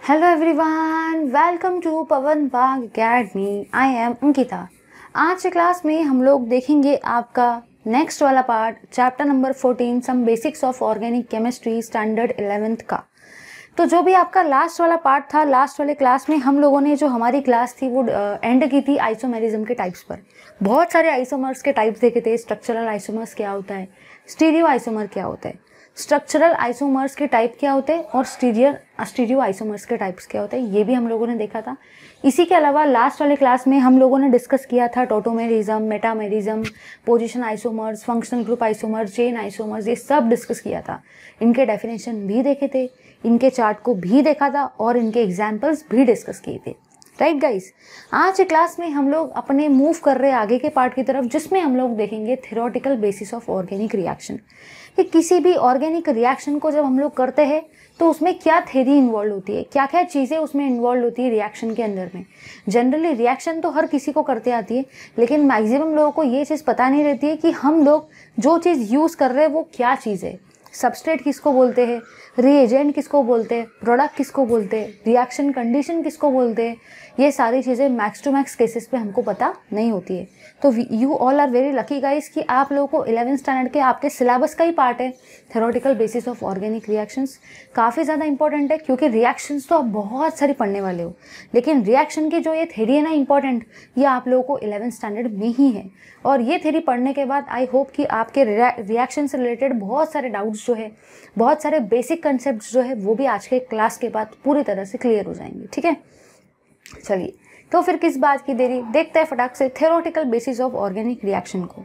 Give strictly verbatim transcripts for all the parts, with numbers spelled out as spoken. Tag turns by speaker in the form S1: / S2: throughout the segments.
S1: Hello everyone, welcome to Pawan Bagh academy. I am Ankita. आज के class में हम लोग देखेंगे आपका नेक्स्ट वाला part, chapter number fourteen, some basics of organic chemistry, standard eleventh का। तो जो भी आपका लास्ट वाला पार्ट था, लास्ट वाले क्लास में हम लोगों ने जो हमारी क्लास थी वो एंड की थी आइसोमेरिज्म के टाइप्स पर। बहुत सारे आइसोमर्स के टाइप्स देखे थे। स्ट्रक्चरल आइसोमर्स क्या होता है, स्टीरियो आइसोमर क्या होता है, स्ट्रक्चरल आइसोमर्स के टाइप क्या होते हैं और स्टीरियो स्टीरियो आइसोमर्स के टाइप्स क्या होते हैं, ये भी हम लोगों ने देखा था। इसी के अलावा लास्ट वाले क्लास में हम लोगों ने डिस्कस किया था tautomerism, metamerism, position isomers, functional group isomers, chain isomers, ये सब डिस्कस किया था। इनके डेफिनेशन भी देखे थे, इनके चार्ट को भी देखा था और इनके एग्जाम्पल्स भी डिस्कस किए थे। राइट गाइस, आज के क्लास में हम लोग अपने मूव कर रहे आगे के पार्ट की तरफ, जिसमें हम लोग देखेंगे theoretical basis of organic reaction. कि किसी भी ऑर्गेनिक रिएक्शन को जब हम लोग करते हैं तो उसमें क्या थ्योरी इन्वॉल्व होती है, क्या क्या चीज़ें उसमें इन्वॉल्व होती है रिएक्शन के अंदर में। जनरली रिएक्शन तो हर किसी को करते आती है, लेकिन मैक्सिमम लोगों को ये चीज़ पता नहीं रहती है कि हम लोग जो चीज़ यूज़ कर रहे हैं वो क्या चीज़ है। सबस्ट्रेट किसको बोलते हैं, रिएजेंट किसको बोलते हैं, प्रोडक्ट किसको बोलते हैं, रिएक्शन कंडीशन किसको बोलते हैं, ये सारी चीज़ें मैक्स टू मैक्स केसेस पे हमको पता नहीं होती है। तो you all are very lucky guys कि आप लोगों को इलेवेंथ स्टैंडर्ड के आपके सिलेबस का ही पार्ट है theoretical basis of organic reactions. काफ़ी ज़्यादा इंपॉर्टेंट है, क्योंकि रिएक्शंस तो आप बहुत सारी पढ़ने वाले हो, लेकिन रिएक्शन की जो ये थ्योरी है ना इंपॉर्टेंट, ये आप लोगों को इलेवेंथ स्टैंडर्ड में ही है। और ये थ्योरी पढ़ने के बाद आई होप कि आपके रिएक्शन से रिलेटेड बहुत सारे डाउट्स जो है, बहुत सारे बेसिक कंसेप्ट जो है, वो भी आज के क्लास के बाद पूरी तरह से क्लियर हो जाएंगे। ठीक है, चलिए तो फिर किस बात की देरी, देखते हैं फटाक से theoretical basis of organic reaction को।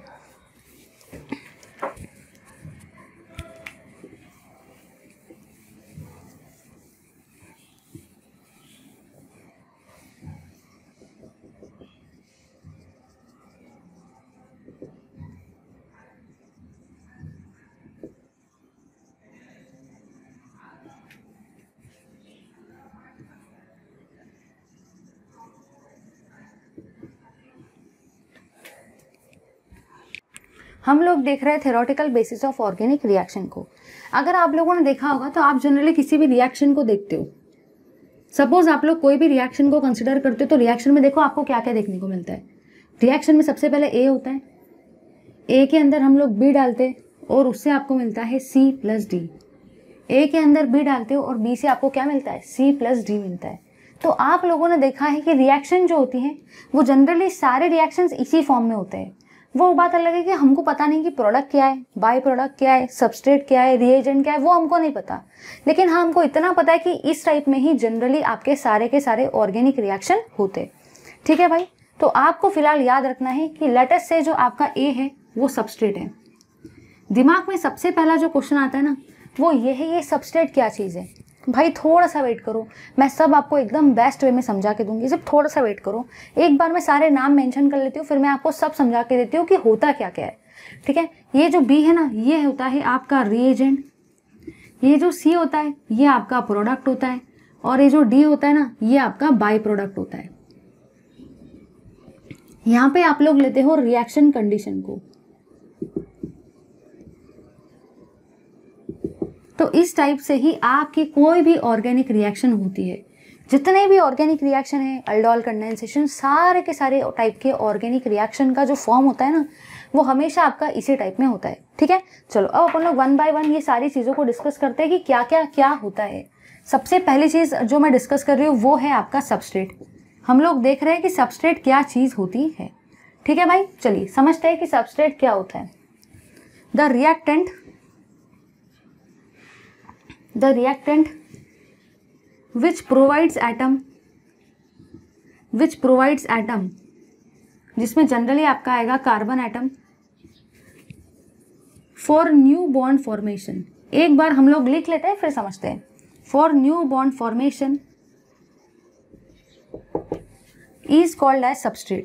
S1: हम लोग देख रहे हैं theoretical basis of organic reaction को। अगर आप लोगों ने देखा होगा तो आप जनरली किसी भी रिएक्शन को देखते हो, सपोज आप लोग कोई भी रिएक्शन को कंसिडर करते हो तो रिएक्शन में देखो आपको क्या क्या देखने को मिलता है। रिएक्शन में सबसे पहले ए होता है, ए के अंदर हम लोग बी डालते हैं और उससे आपको मिलता है सी प्लस डी। ए के अंदर बी डालते हो और बी से आपको क्या मिलता है, सी प्लस डी मिलता है। तो आप लोगों ने देखा है कि रिएक्शन जो होती है वो जनरली सारे रिएक्शंस इसी फॉर्म में होते हैं। वो बात अलग है कि हमको पता नहीं कि प्रोडक्ट क्या है, बाय प्रोडक्ट क्या है, सबस्ट्रेट क्या है, रिएजेंट क्या है, वो हमको नहीं पता। लेकिन हाँ, हमको इतना पता है कि इस टाइप में ही जनरली आपके सारे के सारे ऑर्गेनिक रिएक्शन होते। ठीक है भाई, तो आपको फिलहाल याद रखना है कि लेटेस्ट से जो आपका ए है वो सबस्ट्रेट है। दिमाग में सबसे पहला जो क्वेश्चन आता है ना वो ये है, ये सबस्ट्रेट क्या चीज़ है। भाई थोड़ा सा वेट करो, मैं सब आपको एकदम बेस्ट वे में समझा के दूंगी, सिर्फ थोड़ा सा वेट करो। एक बार मैं सारे नाम मेंशन कर लेती हूँ, फिर मैं आपको सब समझा के देती हूँ कि होता क्या क्या है। ठीक है, ये जो बी है ना ये होता है आपका रिएजेंट, ये जो सी होता है ये आपका प्रोडक्ट होता है, और ये जो डी होता है ना ये आपका बाय प्रोडक्ट होता है। यहाँ पे आप लोग लेते हो रिएक्शन कंडीशन को। तो इस टाइप से ही आपकी कोई भी ऑर्गेनिक रिएक्शन होती है। जितने भी ऑर्गेनिक रिएक्शन है, अल्डोल, कंडेंसेशन, सारे के सारे टाइप के ऑर्गेनिक रिएक्शन का जो फॉर्म होता है ना वो हमेशा आपका इसी टाइप में होता है। ठीक है, चलो अब अपन लोग वन बाय वन ये सारी चीज़ों को डिस्कस करते हैं कि क्या क्या क्या होता है। सबसे पहली चीज़ जो मैं डिस्कस कर रही हूँ वो है आपका सबस्ट्रेट। हम लोग देख रहे हैं कि सबस्ट्रेट क्या चीज़ होती है। ठीक है भाई, चलिए समझते हैं कि सबस्ट्रेट क्या होता है। The reactant the reactant which provides atom which provides atom जिसमें जनरली आपका आएगा carbon atom, for new bond formation. एक बार हम लोग लिख लेते हैं फिर समझते हैं। For new bond formation is called as substrate.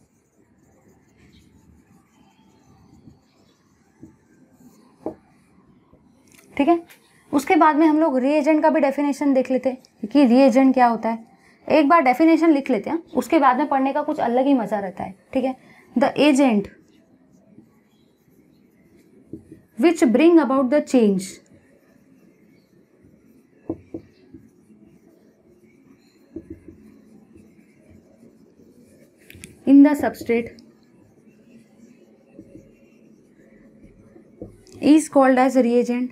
S1: ठीक है, उसके बाद में हम लोग रिएजेंट का भी डेफिनेशन देख लेते हैं कि रिएजेंट क्या होता है। एक बार डेफिनेशन लिख लेते हैं, उसके बाद में पढ़ने का कुछ अलग ही मजा रहता है। ठीक है, the agent which bring about the change substrate is called as reagent,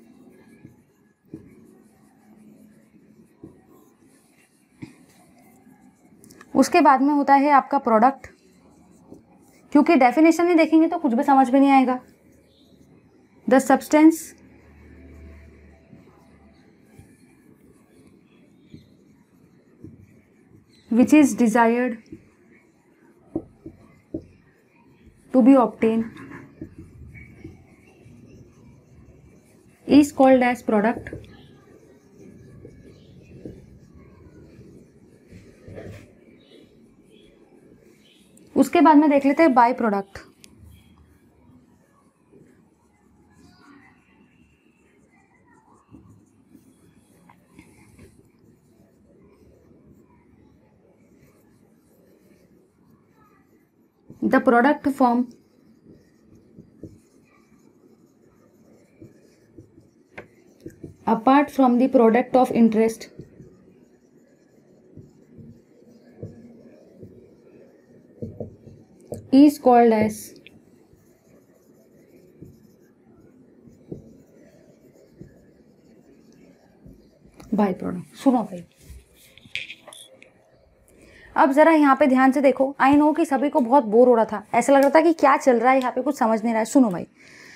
S1: उसके बाद में होता है आपका प्रोडक्ट, क्योंकि डेफिनेशन नहीं देखेंगे तो कुछ भी समझ में नहीं आएगा। The substance which is desired to be obtained is called as product. उसके बाद में देख लेते हैं by product. The product form apart from the product of interest is called as by product. सुनो भाई, अब जरा यहाँ पे ध्यान से देखो। आई नो कि सभी को बहुत बोर हो रहा था, ऐसा लग रहा था कि क्या चल रहा है यहाँ पे, कुछ समझ नहीं रहा है। सुनो भाई,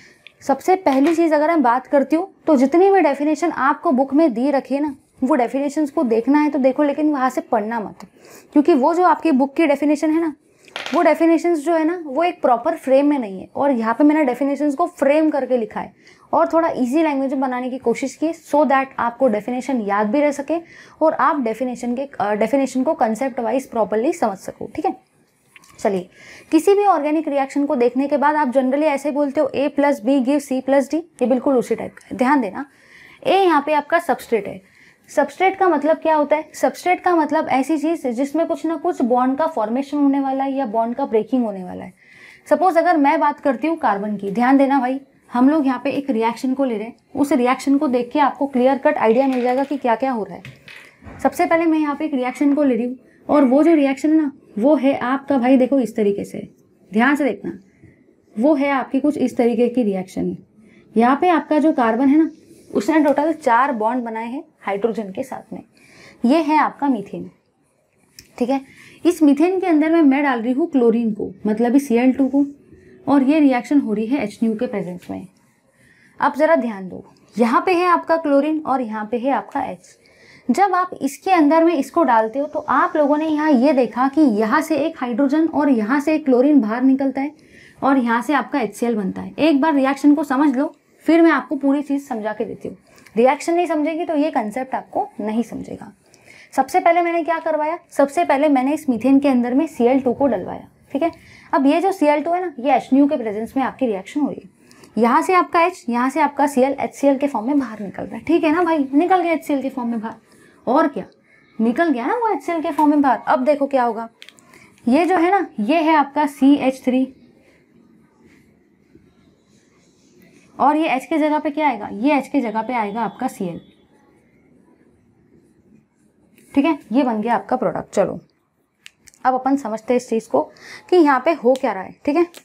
S1: सबसे पहली चीज अगर मैं बात करती हूँ तो जितनी भी डेफिनेशन आपको बुक में दी रखी है ना, वो डेफिनेशंस को देखना है तो देखो, लेकिन वहां से पढ़ना मत, क्योंकि वो जो आपकी बुक की डेफिनेशन है ना, वो डेफिनेशंस जो है ना वो एक प्रॉपर फ्रेम में नहीं है। और यहाँ पे मैंने डेफिनेशंस को फ्रेम करके लिखा है और थोड़ा इजी लैंग्वेज में बनाने की कोशिश की, सो दैट आपको डेफिनेशन याद भी रह सके और आप डेफिनेशन के डेफिनेशन को कंसेप्ट वाइज प्रॉपरली समझ सको। ठीक है, चलिए, किसी भी ऑर्गेनिक रिएक्शन को देखने के बाद आप जनरली ऐसे बोलते हो A plus B give C plus D, ये बिल्कुल उसी टाइप का है। ध्यान देना, ए यहाँ पे आपका सबस्ट्रेट है। सबस्ट्रेट का मतलब क्या होता है? सबस्ट्रेट का मतलब ऐसी चीज जिसमें कुछ ना कुछ बॉन्ड का फॉर्मेशन होने वाला है या बॉन्ड का ब्रेकिंग होने वाला है। सपोज अगर मैं बात करती हूँ कार्बन की, ध्यान देना भाई, हम लोग यहाँ पे एक रिएक्शन को ले रहे हैं, उस रिएक्शन को देख के आपको क्लियर कट आइडिया मिल जाएगा कि क्या क्या हो रहा है। सबसे पहले मैं यहाँ पे एक रिएक्शन को ले रही हूँ और वो जो रिएक्शन है ना, वो है आपका भाई देखो इस तरीके से, ध्यान से देखना, वो है आपकी कुछ इस तरीके की रिएक्शन। यहाँ पे आपका जो कार्बन है ना, उसने टोटल चार बॉन्ड बनाए हैं हाइड्रोजन के साथ में। ये है आपका मीथेन। ठीक है, इस मीथेन के अंदर में मैं डाल रही हूँ क्लोरीन को, मतलब सी एल टू को, और ये रिएक्शन हो रही है एच न्यू के प्रेजेंस में। अब जरा ध्यान दो, यहाँ पे है आपका क्लोरीन और यहाँ पे है आपका एच। जब आप इसके अंदर में इसको डालते हो तो आप लोगों ने यहाँ ये देखा कि यहाँ से एक हाइड्रोजन और यहाँ से एक क्लोरीन बाहर निकलता है और यहाँ से आपका एच सी एल बनता है। एक बार रिएक्शन को समझ लो, फिर मैं आपको पूरी चीज समझा के देती हूँ। रिएक्शन नहीं समझेगी तो ये कंसेप्ट आपको नहीं समझेगा। सबसे पहले मैंने क्या करवाया, सबसे पहले मैंने इस मीथेन के अंदर में सी एल टू को डलवाया। ठीक है, अब ये जो सी एल टू है ना, ये एच न्यू के प्रेजेंस में आपकी रिएक्शन हो रही है। यहाँ से आपका H, यहाँ से आपका Cl, एच सी एल के फॉर्म में बाहर निकल रहा है। ठीक है ना भाई, निकल गया एच सी एल के फॉर्म में बाहर, और क्या निकल गया ना वो एच सी एल के फॉर्म में बाहर। अब देखो क्या होगा, ये जो है ना, ये है आपका सी एच थ्री और ये H के जगह पे क्या आएगा, ये H के जगह पे आएगा आपका Cl। ठीक है, ये बन गया आपका प्रोडक्ट। चलो अब अपन समझते हैं इस चीज को कि यहाँ पे हो क्या रहा है। ठीक है,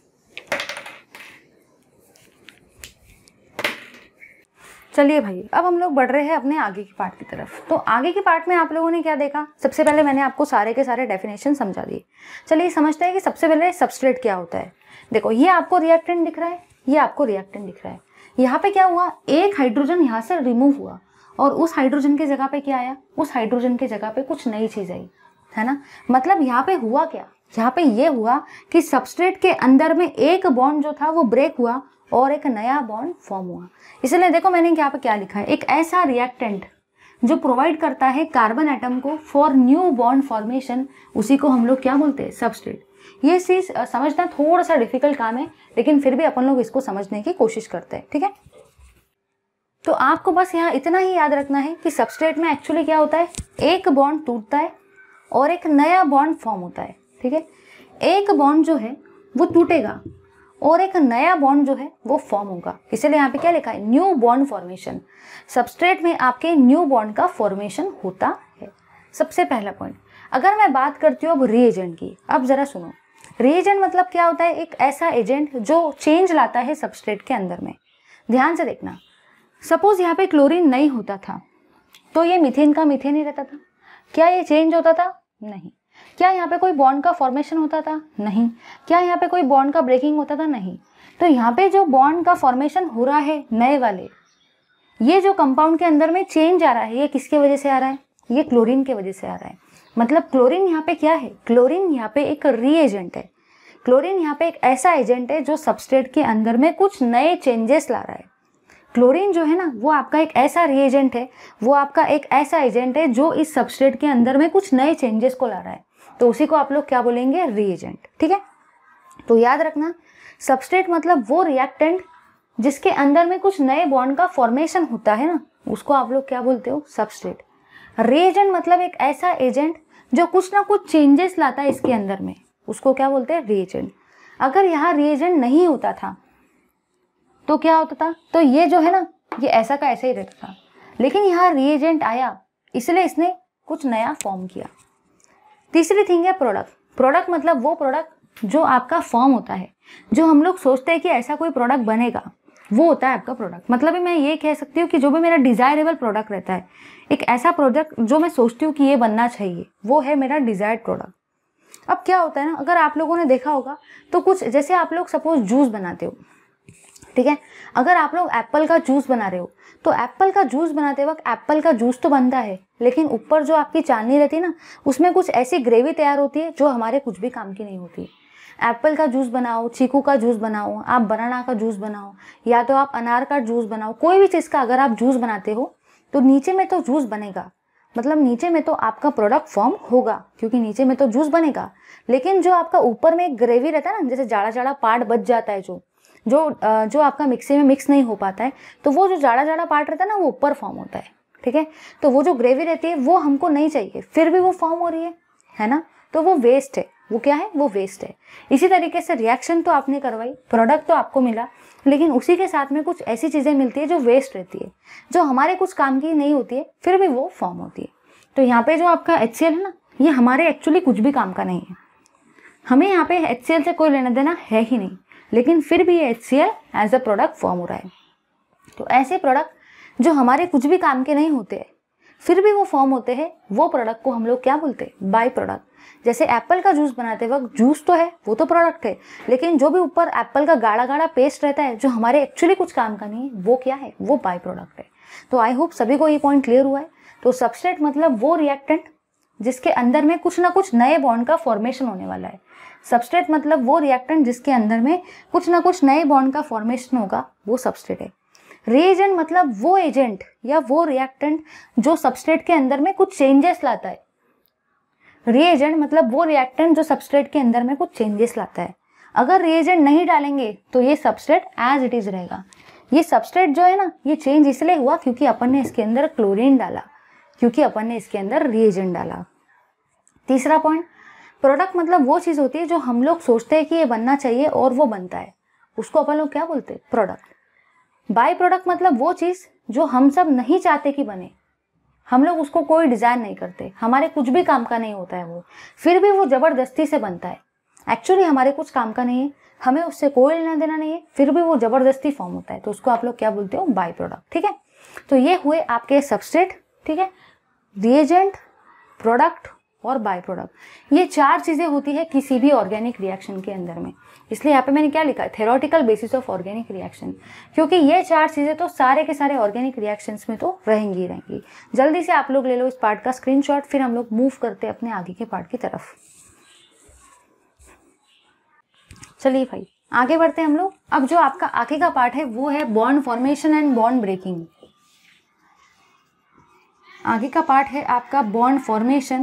S1: चलिए भाई, अब हम लोग बढ़ रहे हैं अपने आगे की पार्ट की तरफ। तो आगे की पार्ट में आप लोगों ने क्या देखा, सबसे पहले मैंने आपको सारे के सारे डेफिनेशन समझा दिए। चलिए समझते हैं कि सबसे पहले सबस्ट्रेट क्या होता है। देखो, ये आपको रिएक्टेंट दिख रहा है, ये आपको रिएक्टेंट दिख रहा है। यहाँ पे क्या हुआ, एक हाइड्रोजन यहाँ से रिमूव हुआ और उस हाइड्रोजन के जगह पे क्या आया, उस हाइड्रोजन के जगह पे कुछ नई चीज आई, है ना। मतलब यहाँ पे हुआ क्या, यहाँ पे ये हुआ कि सबस्ट्रेट के अंदर में एक बॉन्ड जो था वो ब्रेक हुआ और एक नया बॉन्ड फॉर्म हुआ। इसलिए देखो मैंने यहाँ पे क्या लिखा है, एक ऐसा रिएक्टेंट जो प्रोवाइड करता है कार्बन एटम को फॉर न्यू बॉन्ड फॉर्मेशन, उसी को हम लोग क्या बोलते हैं, सबस्ट्रेट। ये चीज समझना थोड़ा सा डिफिकल्ट काम है, लेकिन फिर भी अपन लोग इसको समझने की कोशिश करते हैं। ठीक है, तो आपको बस यहाँ इतना ही याद रखना है कि सबस्ट्रेट में एक्चुअली क्या होता है, एक बॉन्ड टूटता है और एक नया बॉन्ड फॉर्म होता है। ठीक है, एक बॉन्ड जो है वो टूटेगा और एक नया बॉन्ड जो है वो फॉर्म होगा। इसलिए यहाँ पे क्या लिखा है, न्यू बॉन्ड फॉर्मेशन। सबस्ट्रेट में आपके न्यू बॉन्ड का फॉर्मेशन होता है, सबसे पहला पॉइंट। अगर मैं बात करती हूँ अब रिएजेंट की, अब जरा सुनो, रिएजेंट मतलब क्या होता है, एक ऐसा एजेंट जो चेंज लाता है सबस्ट्रेट के अंदर में। ध्यान से देखना, सपोज यहाँ पे क्लोरीन नहीं होता था तो ये मीथेन का मीथेन ही रहता था। क्या ये चेंज होता था? नहीं। क्या यहाँ पे कोई बॉन्ड का फॉर्मेशन होता था? नहीं। क्या यहाँ पे कोई बॉन्ड का ब्रेकिंग होता था? नहीं। तो यहाँ पे जो बॉन्ड का फॉर्मेशन हो रहा है नए वाले, ये जो कंपाउंड के अंदर में चेंज आ रहा है, ये किसके वजह से आ रहा है? ये क्लोरीन के वजह से आ रहा है। मतलब क्लोरीन यहाँ पे क्या है? क्लोरीन यहाँ पे एक रीएजेंट है। क्लोरीन यहाँ पे एक ऐसा एजेंट है जो सबस्ट्रेट के अंदर में कुछ नए चेंजेस ला रहा है। क्लोरीन जो है ना, वो आपका एक ऐसा रिएजेंट है, वो आपका एक ऐसा एजेंट है जो इस सबस्ट्रेट के अंदर में कुछ नए चेंजेस को ला रहा है। तो उसी को आप लोग क्या बोलेंगे? रिएजेंट। ठीक है, तो याद रखना, सबस्ट्रेट मतलब वो रिएक्टेंट जिसके अंदर में कुछ नए बॉन्ड का फॉर्मेशन होता है ना, उसको आप लोग क्या बोलते हो? सबस्ट्रेट। रिएजेंट मतलब एक ऐसा एजेंट जो कुछ ना कुछ चेंजेस लाता है इसके अंदर में, उसको क्या बोलते हैं? रिएजेंट। अगर यहाँ रिएजेंट नहीं होता था तो क्या होता था? तो ये जो है ना, ये ऐसा का ऐसा ही रहता था। लेकिन यहाँ रिएजेंट आया, इसलिए इसने कुछ नया फॉर्म किया। तीसरी थिंग है प्रोडक्ट। प्रोडक्ट मतलब वो प्रोडक्ट जो आपका फॉर्म होता है, जो हम लोग सोचते हैं कि ऐसा कोई प्रोडक्ट बनेगा, वो होता है आपका प्रोडक्ट। मतलब मैं ये कह सकती हूँ कि जो भी मेरा डिजायरेबल प्रोडक्ट रहता है, एक ऐसा प्रोडक्ट जो मैं सोचती हूँ कि ये बनना चाहिए, वो है मेरा डिजायर्ड प्रोडक्ट। अब क्या होता है ना, अगर आप लोगों ने देखा होगा तो कुछ, जैसे आप लोग सपोज जूस बनाते हो, ठीक है, अगर आप लोग एप्पल का जूस बना रहे हो तो एप्पल का जूस बनाते वक्त एप्पल का जूस तो बनता है, लेकिन ऊपर जो आपकी चाशनी रहती है ना, उसमें कुछ ऐसी ग्रेवी तैयार होती है जो हमारे कुछ भी काम की नहीं होती। एप्पल का जूस बनाओ, चीकू का जूस बनाओ, आप बनाना का जूस बनाओ, या तो आप अनार का जूस बनाओ, कोई भी चीज़ का अगर आप जूस बनाते हो तो नीचे में तो जूस बनेगा, मतलब नीचे में तो आपका प्रोडक्ट फॉर्म होगा, क्योंकि नीचे में तो जूस बनेगा। लेकिन जो आपका ऊपर में एक ग्रेवी रहता है ना, जैसे जाड़ा जाड़ा पार्ट बच जाता है, जो जो जो आपका मिक्सी में मिक्स नहीं हो पाता है, तो वो जो जाड़ा जाड़ा पार्ट रहता है ना, वो ऊपर फॉर्म होता है। ठीक है, तो वो जो ग्रेवी रहती है वो हमको नहीं चाहिए, फिर भी वो फॉर्म हो रही है, है ना, तो वो वेस्ट है। वो क्या है? वो वेस्ट है। इसी तरीके से रिएक्शन तो आपने करवाई, प्रोडक्ट तो आपको मिला, लेकिन उसी के साथ में कुछ ऐसी चीज़ें मिलती है जो वेस्ट रहती है, जो हमारे कुछ काम की नहीं होती है, फिर भी वो फॉर्म होती है। तो यहाँ पे जो आपका एच सी एल है ना, ये हमारे एक्चुअली कुछ भी काम का नहीं है, हमें यहाँ पे एच सी एल से कोई लेना देना है ही नहीं, लेकिन फिर भी ये H C L as a product form हो रहा है। तो ऐसे प्रोडक्ट जो हमारे कुछ भी काम के नहीं होते हैं, फिर भी वो फॉर्म होते हैं, वो प्रोडक्ट को हम लोग क्या बोलते हैं? By product. जैसे एप्पल का जूस बनाते वक्त जूस तो है, वो तो प्रोडक्ट है, लेकिन जो भी ऊपर एप्पल का गाढ़ा गाढ़ा पेस्ट रहता है जो हमारे एक्चुअली कुछ काम का नहीं है, वो क्या है? वो बाई प्रोडक्ट है। तो आई होप सभी को ये पॉइंट क्लियर हुआ है। तो सबस्ट्रेट मतलब वो रिएक्टेंट जिसके अंदर में कुछ ना कुछ नए बॉन्ड का फॉर्मेशन होने वाला है। सबस्ट्रेट मतलब वो रिएक्टेंट जिसके अंदर में कुछ ना कुछ नए बॉन्ड का फॉर्मेशन होगा, वो सबस्ट्रेट है। रिएजेंट मतलब वो एजेंट या वो रिएक्टेंट जो सबस्ट्रेट के अंदर में कुछ चेंजेस लाता है। रिएजेंट मतलब वो रिएक्टेंट जो सबस्ट्रेट के अंदर में कुछ चेंजेस लाता है। अगर रिएजेंट नहीं डालेंगे तो ये सबस्ट्रेट एज इट इज रहेगा। ये सबस्ट्रेट जो है ना, ये चेंज इसलिए हुआ क्योंकि अपन ने इसके अंदर क्लोरीन डाला, क्योंकि अपन ने इसके अंदर रिएजेंट डाला। तीसरा पॉइंट, प्रोडक्ट मतलब वो चीज़ होती है जो हम लोग सोचते हैं कि ये बनना चाहिए और वो बनता है, उसको अपन लोग क्या बोलते हैं? प्रोडक्ट। बाई प्रोडक्ट मतलब वो चीज़ जो हम सब नहीं चाहते कि बने, हम लोग उसको कोई डिज़ाइन नहीं करते, हमारे कुछ भी काम का नहीं होता है वो, फिर भी वो ज़बरदस्ती से बनता है। एक्चुअली हमारे कुछ काम का नहीं है, हमें उससे कोई लेना देना नहीं है, फिर भी वो ज़बरदस्ती फॉर्म होता है, तो उसको आप लोग क्या बोलते हो? By product. ठीक है, तो ये हुए आपके सबस्ट्रेट, ठीक है, रिएजेंट, प्रोडक्ट और बाई प्रोडक्ट। ये चार चीज़ें होती है किसी भी ऑर्गेनिक रिएक्शन के अंदर में, इसलिए यहाँ पे मैंने क्या लिखा है? Theoretical basis of organic reaction, क्योंकि ये चार चीज़ें तो सारे के सारे ऑर्गेनिक रिएक्शंस में तो रहेंगी ही रहेंगी। जल्दी से आप लोग ले लो इस पार्ट का स्क्रीनशॉट, फिर हम लोग मूव करते हैं अपने आगे के पार्ट की तरफ। चलिए भाई आगे बढ़ते हैं हम लोग। अब जो आपका आगे का पार्ट है वो है bond formation and bond breaking. आगे का पार्ट है आपका bond formation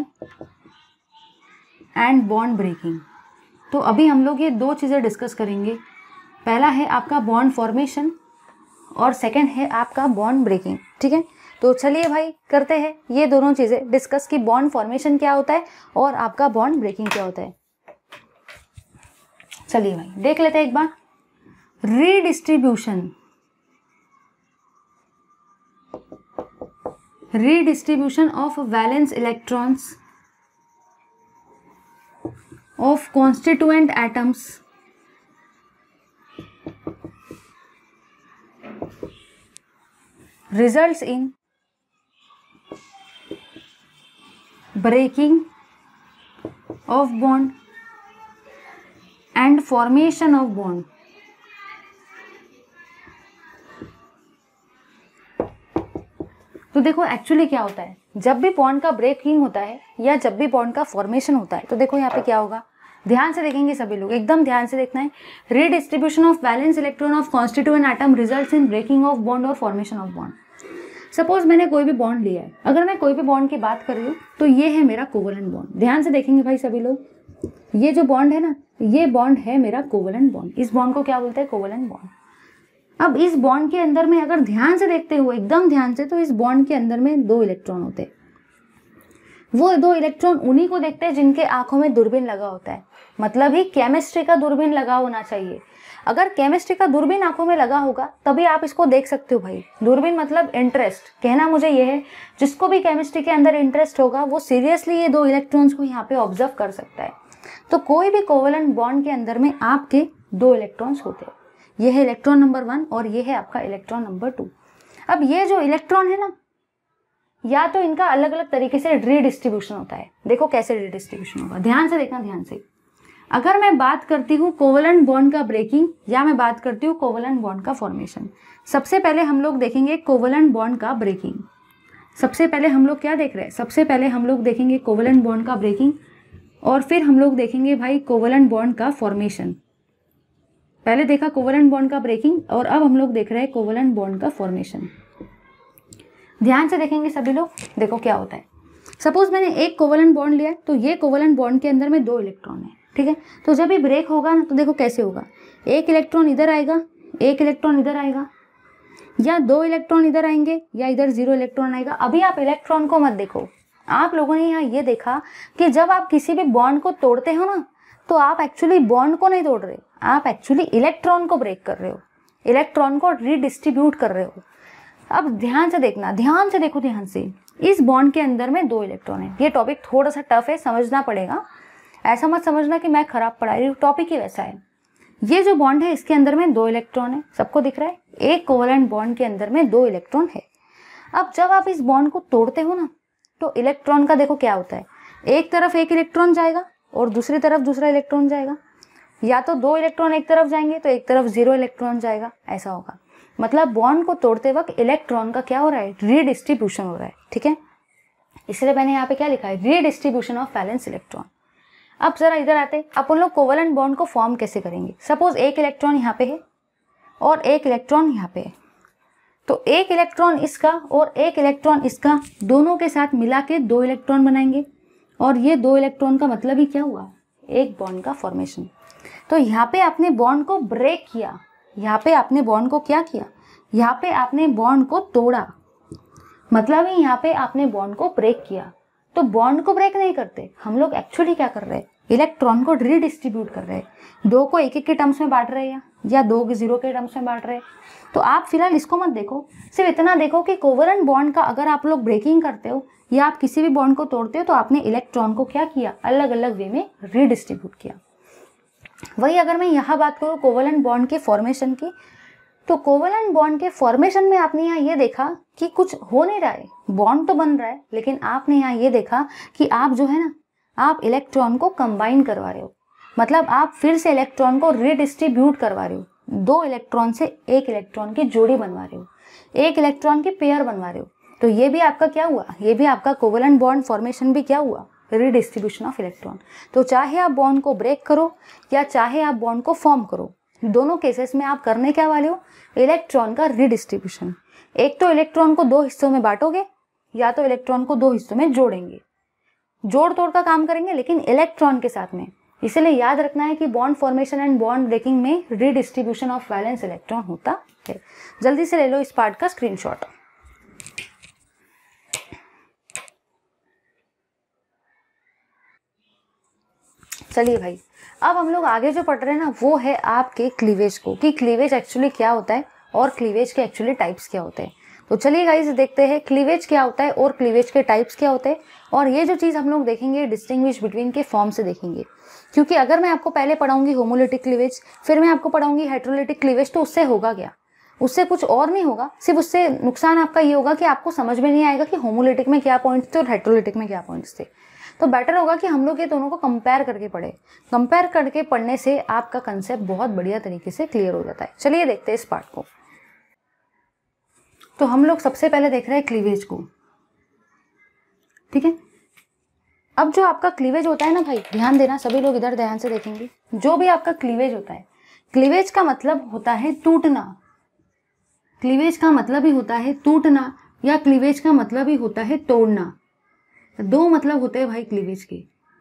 S1: and bond breaking. तो अभी हम लोग ये दो चीज़ें डिस्कस करेंगे। पहला है आपका बॉन्ड फॉर्मेशन और सेकंड है आपका बॉन्ड ब्रेकिंग। ठीक है, तो चलिए भाई करते हैं ये दोनों चीज़ें डिस्कस कि बॉन्ड फॉर्मेशन क्या होता है और आपका बॉन्ड ब्रेकिंग क्या होता है। चलिए भाई देख लेते हैं एक बार। Redistribution, redistribution of valence electrons of constituent atoms results in breaking of bond and formation of bond. तो देखो एक्चुअली क्या होता है, जब भी बॉन्ड का ब्रेकिंग होता है या जब भी बॉन्ड का फॉर्मेशन होता है, तो देखो यहाँ पे क्या होगा, ध्यान से देखेंगे सभी लोग, एकदम ध्यान से देखना है। Redistribution of valence electron of constituent atom results in breaking of bond और फॉर्मेशन ऑफ बॉन्ड। सपोज मैंने कोई भी बॉन्ड लिया है, अगर मैं कोई भी बॉन्ड की बात कर रही हूँ तो ये है मेरा कोवलेंट बॉन्ड। ध्यान से देखेंगे भाई सभी लोग, ये जो बॉन्ड है ना, ये बॉन्ड है मेरा कोवलेंट बॉन्ड। इस बॉन्ड को क्या बोलते हैं, कोवलेंट बॉन्ड। अब इस बॉन्ड के अंदर में अगर ध्यान से देखते हुए, एकदम ध्यान से, तो इस बॉन्ड के अंदर में दो इलेक्ट्रॉन होते हैं। वो दो इलेक्ट्रॉन उन्हीं को देखते हैं जिनके आंखों में दूरबीन लगा होता है, मतलब ही केमिस्ट्री का दूरबीन लगा होना चाहिए। अगर केमिस्ट्री का दूरबीन आंखों में लगा होगा तभी आप इसको देख सकते हो भाई। दूरबीन मतलब इंटरेस्ट, कहना मुझे ये है, जिसको भी केमिस्ट्री के अंदर इंटरेस्ट होगा वो सीरियसली ये दो इलेक्ट्रॉन्स को यहाँ पे ऑब्जर्व कर सकता है। तो कोई भी कोवलेंट बॉन्ड के अंदर में आपके दो इलेक्ट्रॉन्स होते हैं, ये है इलेक्ट्रॉन नंबर वन और ये है आपका इलेक्ट्रॉन नंबर टू। अब ये जो इलेक्ट्रॉन है ना, या तो इनका अलग अलग तरीके से रीडिस्ट्रीब्यूशन होता है। देखो कैसे रीडिस्ट्रीब्यूशन होगा, ध्यान से देखना, ध्यान से। अगर मैं बात करती हूँ कोवलेंट बॉन्ड का ब्रेकिंग या मैं बात करती हूँ कोवलेंट बॉन्ड का फॉर्मेशन, सबसे पहले हम लोग देखेंगे कोवलेंट बॉन्ड का ब्रेकिंग। सबसे पहले हम लोग क्या देख रहे हैं, सबसे पहले हम लोग देखेंगे कोवलेंट बॉन्ड का ब्रेकिंग और फिर हम लोग देखेंगे भाई कोवलेंट बॉन्ड का फॉर्मेशन। पहले देखा कोवलेंट बॉन्ड का ब्रेकिंग और अब हम लोग देख रहे हैं कोवलेंट बॉन्ड का फॉर्मेशन। ध्यान से देखेंगे सभी लोग, देखो क्या होता है। सपोज मैंने एक कोवलेंट बॉन्ड लिया है, तो ये कोवलेंट बॉन्ड के अंदर में दो इलेक्ट्रॉन है, ठीक है। तो जब ये ब्रेक होगा ना, तो देखो कैसे होगा, एक इलेक्ट्रॉन इधर आएगा, एक इलेक्ट्रॉन इधर आएगा, या दो इलेक्ट्रॉन इधर आएंगे, या इधर जीरो इलेक्ट्रॉन आएगा। अभी आप इलेक्ट्रॉन को मत देखो, आप लोगों ने यहाँ ये देखा कि जब आप किसी भी बॉन्ड को तोड़ते हो ना, तो आप एक्चुअली बॉन्ड को नहीं तोड़ रहे, आप एक्चुअली इलेक्ट्रॉन को ब्रेक कर रहे हो, इलेक्ट्रॉन को रीडिस्ट्रीब्यूट कर रहे हो। अब ध्यान से देखना, ध्यान से देखो, ध्यान से। इस बॉन्ड के अंदर में दो इलेक्ट्रॉन है। ये टॉपिक थोड़ा सा टफ है, समझना पड़ेगा, ऐसा मत समझना कि मैं खराब पढ़ा रही हूँ, टॉपिक ही वैसा है। ये जो बॉन्ड है इसके अंदर में दो इलेक्ट्रॉन है, सबको दिख रहा है, एक कोवलेंट बॉन्ड के अंदर में दो इलेक्ट्रॉन है। अब जब आप इस बॉन्ड को तोड़ते हो ना, तो इलेक्ट्रॉन का देखो क्या होता है, एक तरफ एक इलेक्ट्रॉन जाएगा और दूसरी तरफ दूसरा इलेक्ट्रॉन जाएगा, या तो दो इलेक्ट्रॉन एक तरफ जाएंगे तो एक तरफ जीरो इलेक्ट्रॉन जाएगा, ऐसा होगा। मतलब बॉन्ड को तोड़ते वक्त इलेक्ट्रॉन का क्या हो रहा है, रीडिस्ट्रीब्यूशन हो रहा है, ठीक है। इसलिए मैंने यहाँ पे क्या लिखा है, रीडिस्ट्रीब्यूशन ऑफ वैलेंस इलेक्ट्रॉन। अब जरा इधर आते, अपन लोग कोवलेंट बॉन्ड को फॉर्म कैसे करेंगे। सपोज एक इलेक्ट्रॉन यहाँ पे है और एक इलेक्ट्रॉन यहाँ पे है, तो एक इलेक्ट्रॉन इसका और एक इलेक्ट्रॉन इसका, दोनों के साथ मिला के दो इलेक्ट्रॉन बनाएंगे, और ये दो इलेक्ट्रॉन का मतलब ही क्या हुआ, एक बॉन्ड का फॉर्मेशन। तो यहाँ पे आपने बॉन्ड को ब्रेक किया, यहाँ पे आपने बॉन्ड को क्या किया, यहाँ पे आपने बॉन्ड को तोड़ा, मतलब ही यहाँ पे आपने बॉन्ड को ब्रेक किया। तो बॉन्ड को ब्रेक नहीं करते हम लोग, एक्चुअली क्या कर रहे हैं, इलेक्ट्रॉन को रीडिस्ट्रीब्यूट कर रहे हैं, दो को एक एक के टर्म्स में बांट रहे हैं या दो के जीरो के टर्म्स में बांट रहे हैं। तो आप फिलहाल इसको मत देखो, सिर्फ इतना देखो कि कोवलेंट बॉन्ड का अगर आप लोग ब्रेकिंग करते हो या आप किसी भी बॉन्ड को तोड़ते हो, तो आपने इलेक्ट्रॉन को क्या किया, अलग अलग वे में रीडिस्ट्रीब्यूट किया। वही अगर मैं यहाँ बात करूँ कोवलेंट बॉन्ड के फॉर्मेशन की, तो कोवलेंट बॉन्ड के फॉर्मेशन में आपने यहाँ ये देखा कि कुछ हो नहीं रहा है, बॉन्ड तो बन रहा है, लेकिन आपने यहाँ ये देखा कि आप जो है ना, आप इलेक्ट्रॉन को कंबाइन करवा रहे हो, मतलब आप फिर से इलेक्ट्रॉन को रीडिस्ट्रीब्यूट करवा रहे हो, दो इलेक्ट्रॉन से एक इलेक्ट्रॉन की जोड़ी बनवा रहे हो, एक इलेक्ट्रॉन की पेयर बनवा रहे हो। तो ये भी आपका क्या हुआ, ये भी आपका कोवलेंट बॉन्ड फॉर्मेशन भी क्या हुआ, रीडिस्ट्रीब्यूशन ऑफ इलेक्ट्रॉन। तो चाहे आप बॉन्ड को ब्रेक करो या चाहे आप बॉन्ड को फॉर्म करो, दोनों केसेस में आप करने क्या वाले हो, इलेक्ट्रॉन का रीडिस्ट्रीब्यूशन। एक तो इलेक्ट्रॉन को दो हिस्सों में बांटोगे या तो इलेक्ट्रॉन को दो हिस्सों में जोड़ेंगे, जोड़ तोड़ का काम करेंगे, लेकिन इलेक्ट्रॉन के साथ में। इसलिए याद रखना है कि bond formation and bond breaking में रीडिस्ट्रीब्यूशन ऑफ वैलेंस इलेक्ट्रॉन होता है। जल्दी से ले लो इस पार्ट का स्क्रीनशॉट। चलिए भाई, अब हम लोग आगे जो पढ़ रहे हैं ना, वो है आपके क्लीवेज को, कि क्लीवेज एक्चुअली क्या होता है और क्लीवेज के एक्चुअली टाइप्स क्या होते हैं। तो चलिए गाइस देखते हैं क्लीवेज क्या होता है और क्लीवेज के टाइप्स क्या होते हैं, और ये जो चीज़ हम लोग देखेंगे डिस्टिंग्विश बिटवीन के फॉर्म से देखेंगे। क्योंकि अगर मैं आपको पहले पढ़ाऊंगी होमोलिटिक क्लीवेज, फिर मैं आपको पढ़ाऊंगी हेटेरोलिटिक क्लीवेज, तो उससे होगा क्या, उससे कुछ और नहीं होगा, सिर्फ उससे नुकसान आपका ये होगा कि आपको समझ में नहीं आएगा कि होमोलिटिक में क्या पॉइंट्स थे और हेटेरोलिटिक में क्या पॉइंट्स थे। तो बेटर होगा कि हम लोग ये दोनों को कंपेयर करके पढ़े। कंपेयर करके पढ़ने से आपका कंसेप्ट बहुत बढ़िया तरीके से क्लियर हो जाता है। चलिए देखते हैं इस पार्ट को। तो हम लोग सबसे पहले देख रहे हैं क्लीवेज को, ठीक है। अब जो आपका क्लीवेज होता है ना भाई, ध्यान देना सभी लोग, इधर ध्यान से देखेंगे। जो भी आपका क्लीवेज होता है, क्लीवेज का मतलब होता है टूटना, क्लीवेज का मतलब ही होता है टूटना, या क्लीवेज का मतलब ही होता है तोड़ना। दो मतलब होते हैं भाई क्लीवेज के।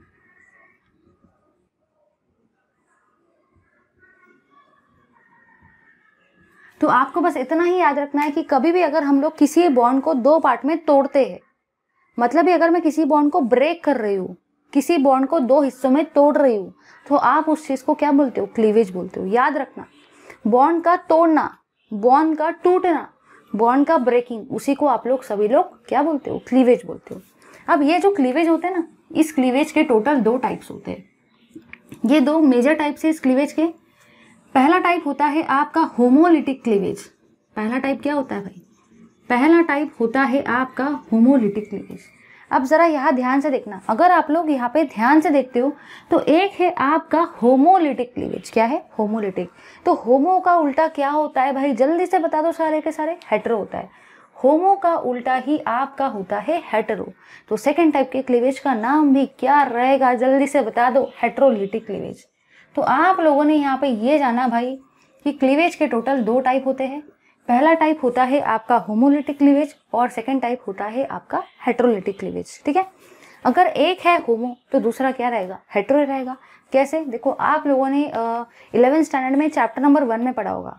S1: तो आपको बस इतना ही याद रखना है कि कभी भी अगर हम लोग किसी बॉन्ड को दो पार्ट में तोड़ते हैं, मतलब ही अगर मैं किसी बॉन्ड को ब्रेक कर रही हूँ, किसी बॉन्ड को दो हिस्सों में तोड़ रही हूँ, तो आप उस चीज को क्या बोलते हो, क्लीवेज बोलते हो। याद रखना, बॉन्ड का तोड़ना, बॉन्ड का टूटना, बॉन्ड का ब्रेकिंग, उसी को आप लोग सभी लोग क्या बोलते हो, क्लीवेज बोलते हो। अब ये जो क्लीवेज होते हैं ना, इस क्लीवेज के टोटल दो टाइप्स होते हैं। ये दो मेजर टाइप्स है इस क्लीवेज के। पहला टाइप होता है आपका होमोलिटिक क्लीवेज। पहला टाइप क्या होता है भाई, पहला टाइप होता है आपका होमोलिटिक क्लीवेज। अब जरा यहाँ ध्यान से देखना, अगर आप लोग यहाँ पे ध्यान से देखते हो तो एक है आपका होमोलिटिक क्लीवेज। क्या है, होमोलिटिक। तो होमो का उल्टा क्या होता है भाई, जल्दी से बता दो सारे के सारे, हेटेरो होता है। होमो का उल्टा ही आपका होता है हेटेरो। तो सेकंड टाइप के क्लीवेज का नाम भी क्या रहेगा, जल्दी से बता दो, हेटेरोलिटिक क्लीवेज। तो आप लोगों ने यहाँ पे ये जाना भाई कि क्लीवेज के टोटल दो टाइप होते हैं। पहला टाइप होता है आपका होमोलिटिक क्लीवेज और सेकंड टाइप होता है आपका हेटेरोलिटिक क्लीवेज, ठीक है। अगर एक है होमो तो दूसरा क्या रहेगा, हेटेरो रहेगा। कैसे, देखो आप लोगों ने इलेवेंथ स्टैंडर्ड में चैप्टर नंबर वन में पढ़ा होगा,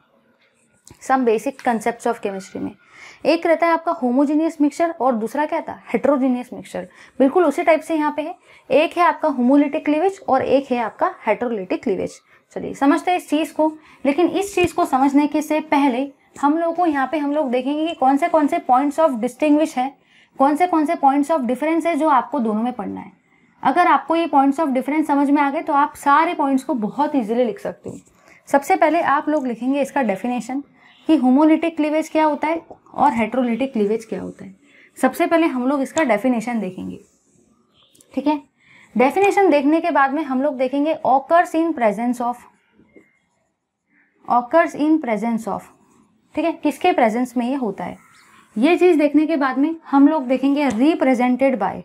S1: some basic concepts of chemistry में। एक रहता है आपका होमोजीनियस मिक्सचर और दूसरा क्या था, हेटेरोजीनियस मिक्सचर। बिल्कुल उसी टाइप से यहाँ पे है, एक है आपका होमोलिटिक क्लीवेज और एक है आपका हेटेरोलिटिक क्लीवेज। चलिए समझते हैं इस चीज को। लेकिन इस चीज को समझने के से पहले हम लोग को यहाँ पे हम लोग देखेंगे कि कौन से कौन से पॉइंट्स ऑफ डिस्टिंग्विश है, कौन से कौन से पॉइंट्स ऑफ डिफरेंस है जो आपको दोनों में पढ़ना है। अगर आपको ये पॉइंट्स ऑफ डिफरेंस समझ में आ गए तो आप सारे पॉइंट्स को बहुत ईजिली लिख सकते हो। सबसे पहले आप लोग लिखेंगे इसका डेफिनेशन कि होमोलिटिक क्लीवेज क्या होता है और हेटेरोलिटिक क्लीवेज क्या होता है। सबसे पहले हम लोग इसका डेफिनेशन देखेंगे, ठीक है। डेफिनेशन देखने के बाद में हम लोग देखेंगे occurs in presence of, occurs in presence of, ठीक है, किसके प्रेजेंस में ये होता है। ये चीज देखने के बाद में हम लोग देखेंगे represented by,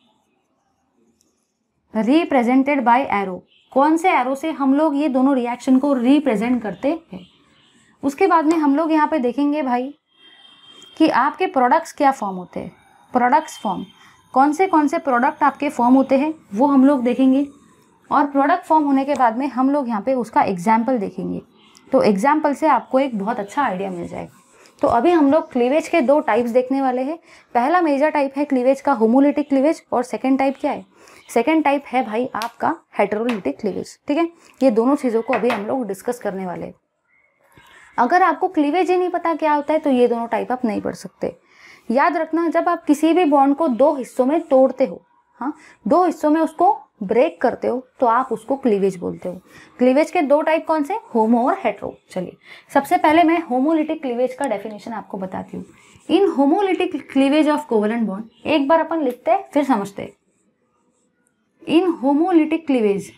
S1: represented by arrow. कौन से एरो से हम लोग ये दोनों रिएक्शन को रिप्रेजेंट करते हैं। उसके बाद में हम लोग यहाँ पे देखेंगे भाई कि आपके प्रोडक्ट्स क्या फॉर्म होते हैं, प्रोडक्ट्स फॉर्म, कौन से कौन से प्रोडक्ट आपके फॉर्म होते हैं वो हम लोग देखेंगे। और प्रोडक्ट फॉर्म होने के बाद में हम लोग यहाँ पे उसका एग्जाम्पल देखेंगे। तो एग्जाम्पल से आपको एक बहुत अच्छा आइडिया मिल जाएगा। तो अभी हम लोग क्लीवेज के दो टाइप्स देखने वाले हैं। पहला मेजर टाइप है क्लीवेज का होमोलिटिक क्लीवेज और सेकंड टाइप क्या है, सेकंड टाइप है भाई आपका हेटेरोलिटिक क्लीवेज, ठीक है। ये दोनों चीज़ों को अभी हम लोग डिस्कस करने वाले हैं। अगर आपको क्लीवेज ही नहीं पता क्या होता है तो ये दोनों टाइप आप नहीं पढ़ सकते। याद रखना, जब आप किसी भी बॉन्ड को दो हिस्सों में तोड़ते हो, हाँ, दो हिस्सों में उसको ब्रेक करते हो, तो आप उसको क्लीवेज बोलते हो। क्लीवेज के दो टाइप कौन से, होमो और हेटेरो। चलिए सबसे पहले मैं होमोलिटिक क्लीवेज का डेफिनेशन आपको बताती हूँ। In homolytic cleavage of covalent bond, एक बार अपन लिखते हैं फिर समझते हैं। In homolytic cleavage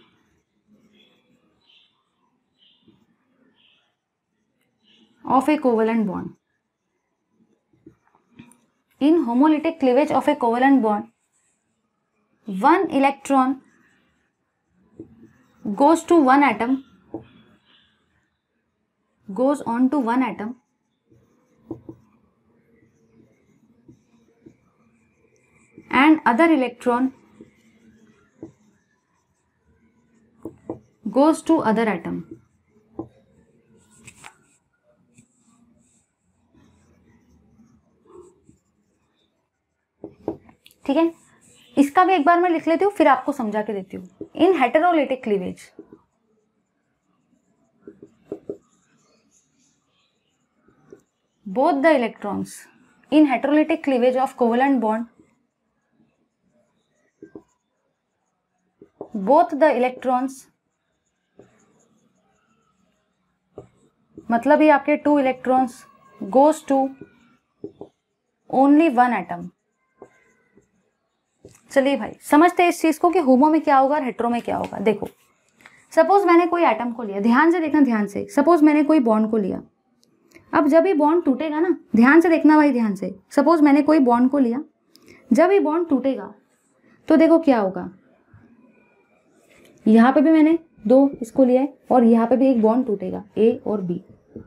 S1: of a covalent bond, in homolytic cleavage of a covalent bond, one electron goes to one atom, goes on to one atom, and other electron goes to other atom. ठीक है, इसका भी एक बार मैं लिख लेती हूँ फिर आपको समझा के देती हूँ। In heterolytic cleavage, both the electrons in heterolytic cleavage of covalent bond, both the electrons, मतलब ये आपके two electrons goes to only one atom। चलिए भाई समझते हैं इस चीज को कि होमो में क्या होगा और हेट्रो में क्या होगा। देखो सपोज मैंने कोई एटम को लिया, ध्यान से देखना, ध्यान से, सपोज मैंने कोई बॉन्ड को लिया। अब जब ये बॉन्ड टूटेगा ना, ध्यान से देखना भाई, ध्यान से, सपोज मैंने कोई बॉन्ड को लिया, जब ये बॉन्ड टूटेगा तो देखो क्या होगा, यहां पे भी मैंने दो इसको लिया है और यहां पे भी एक बॉन्ड टूटेगा, ए और बी।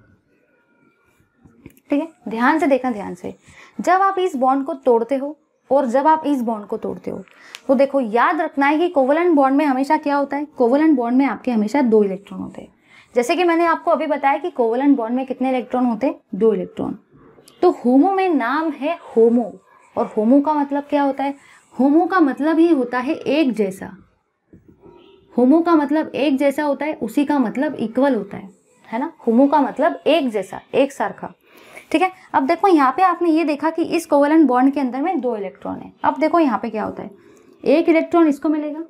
S1: ठीक है, ध्यान से देखना, ध्यान से। जब आप इस बॉन्ड को तोड़ते हो और जब आप इस बॉन्ड को तोड़ते हो तो देखो याद रखना है कि कोवलेंट बॉन्ड में हमेशा क्या होता है, कोवलेंट बॉन्ड में आपके हमेशा दो इलेक्ट्रॉन होते हैं। जैसे कि मैंने आपको अभी बताया कि कोवलेंट बॉन्ड में कितने इलेक्ट्रॉन होते हैं, दो इलेक्ट्रॉन। तो होमो में नाम है होमो, और होमो का मतलब क्या होता है, होमो का मतलब ही होता है एक जैसा। होमो का मतलब एक जैसा होता है, उसी का मतलब इक्वल होता है, है ना। होमो का मतलब एक जैसा, एक सारखा। ठीक है, अब देखो यहाँ पे आपने ये देखा कि इस कोवलेंट बॉन्ड के अंदर में दो इलेक्ट्रॉन है। अब देखो यहाँ पे क्या होता है, एक इलेक्ट्रॉन इसको मिलेगा,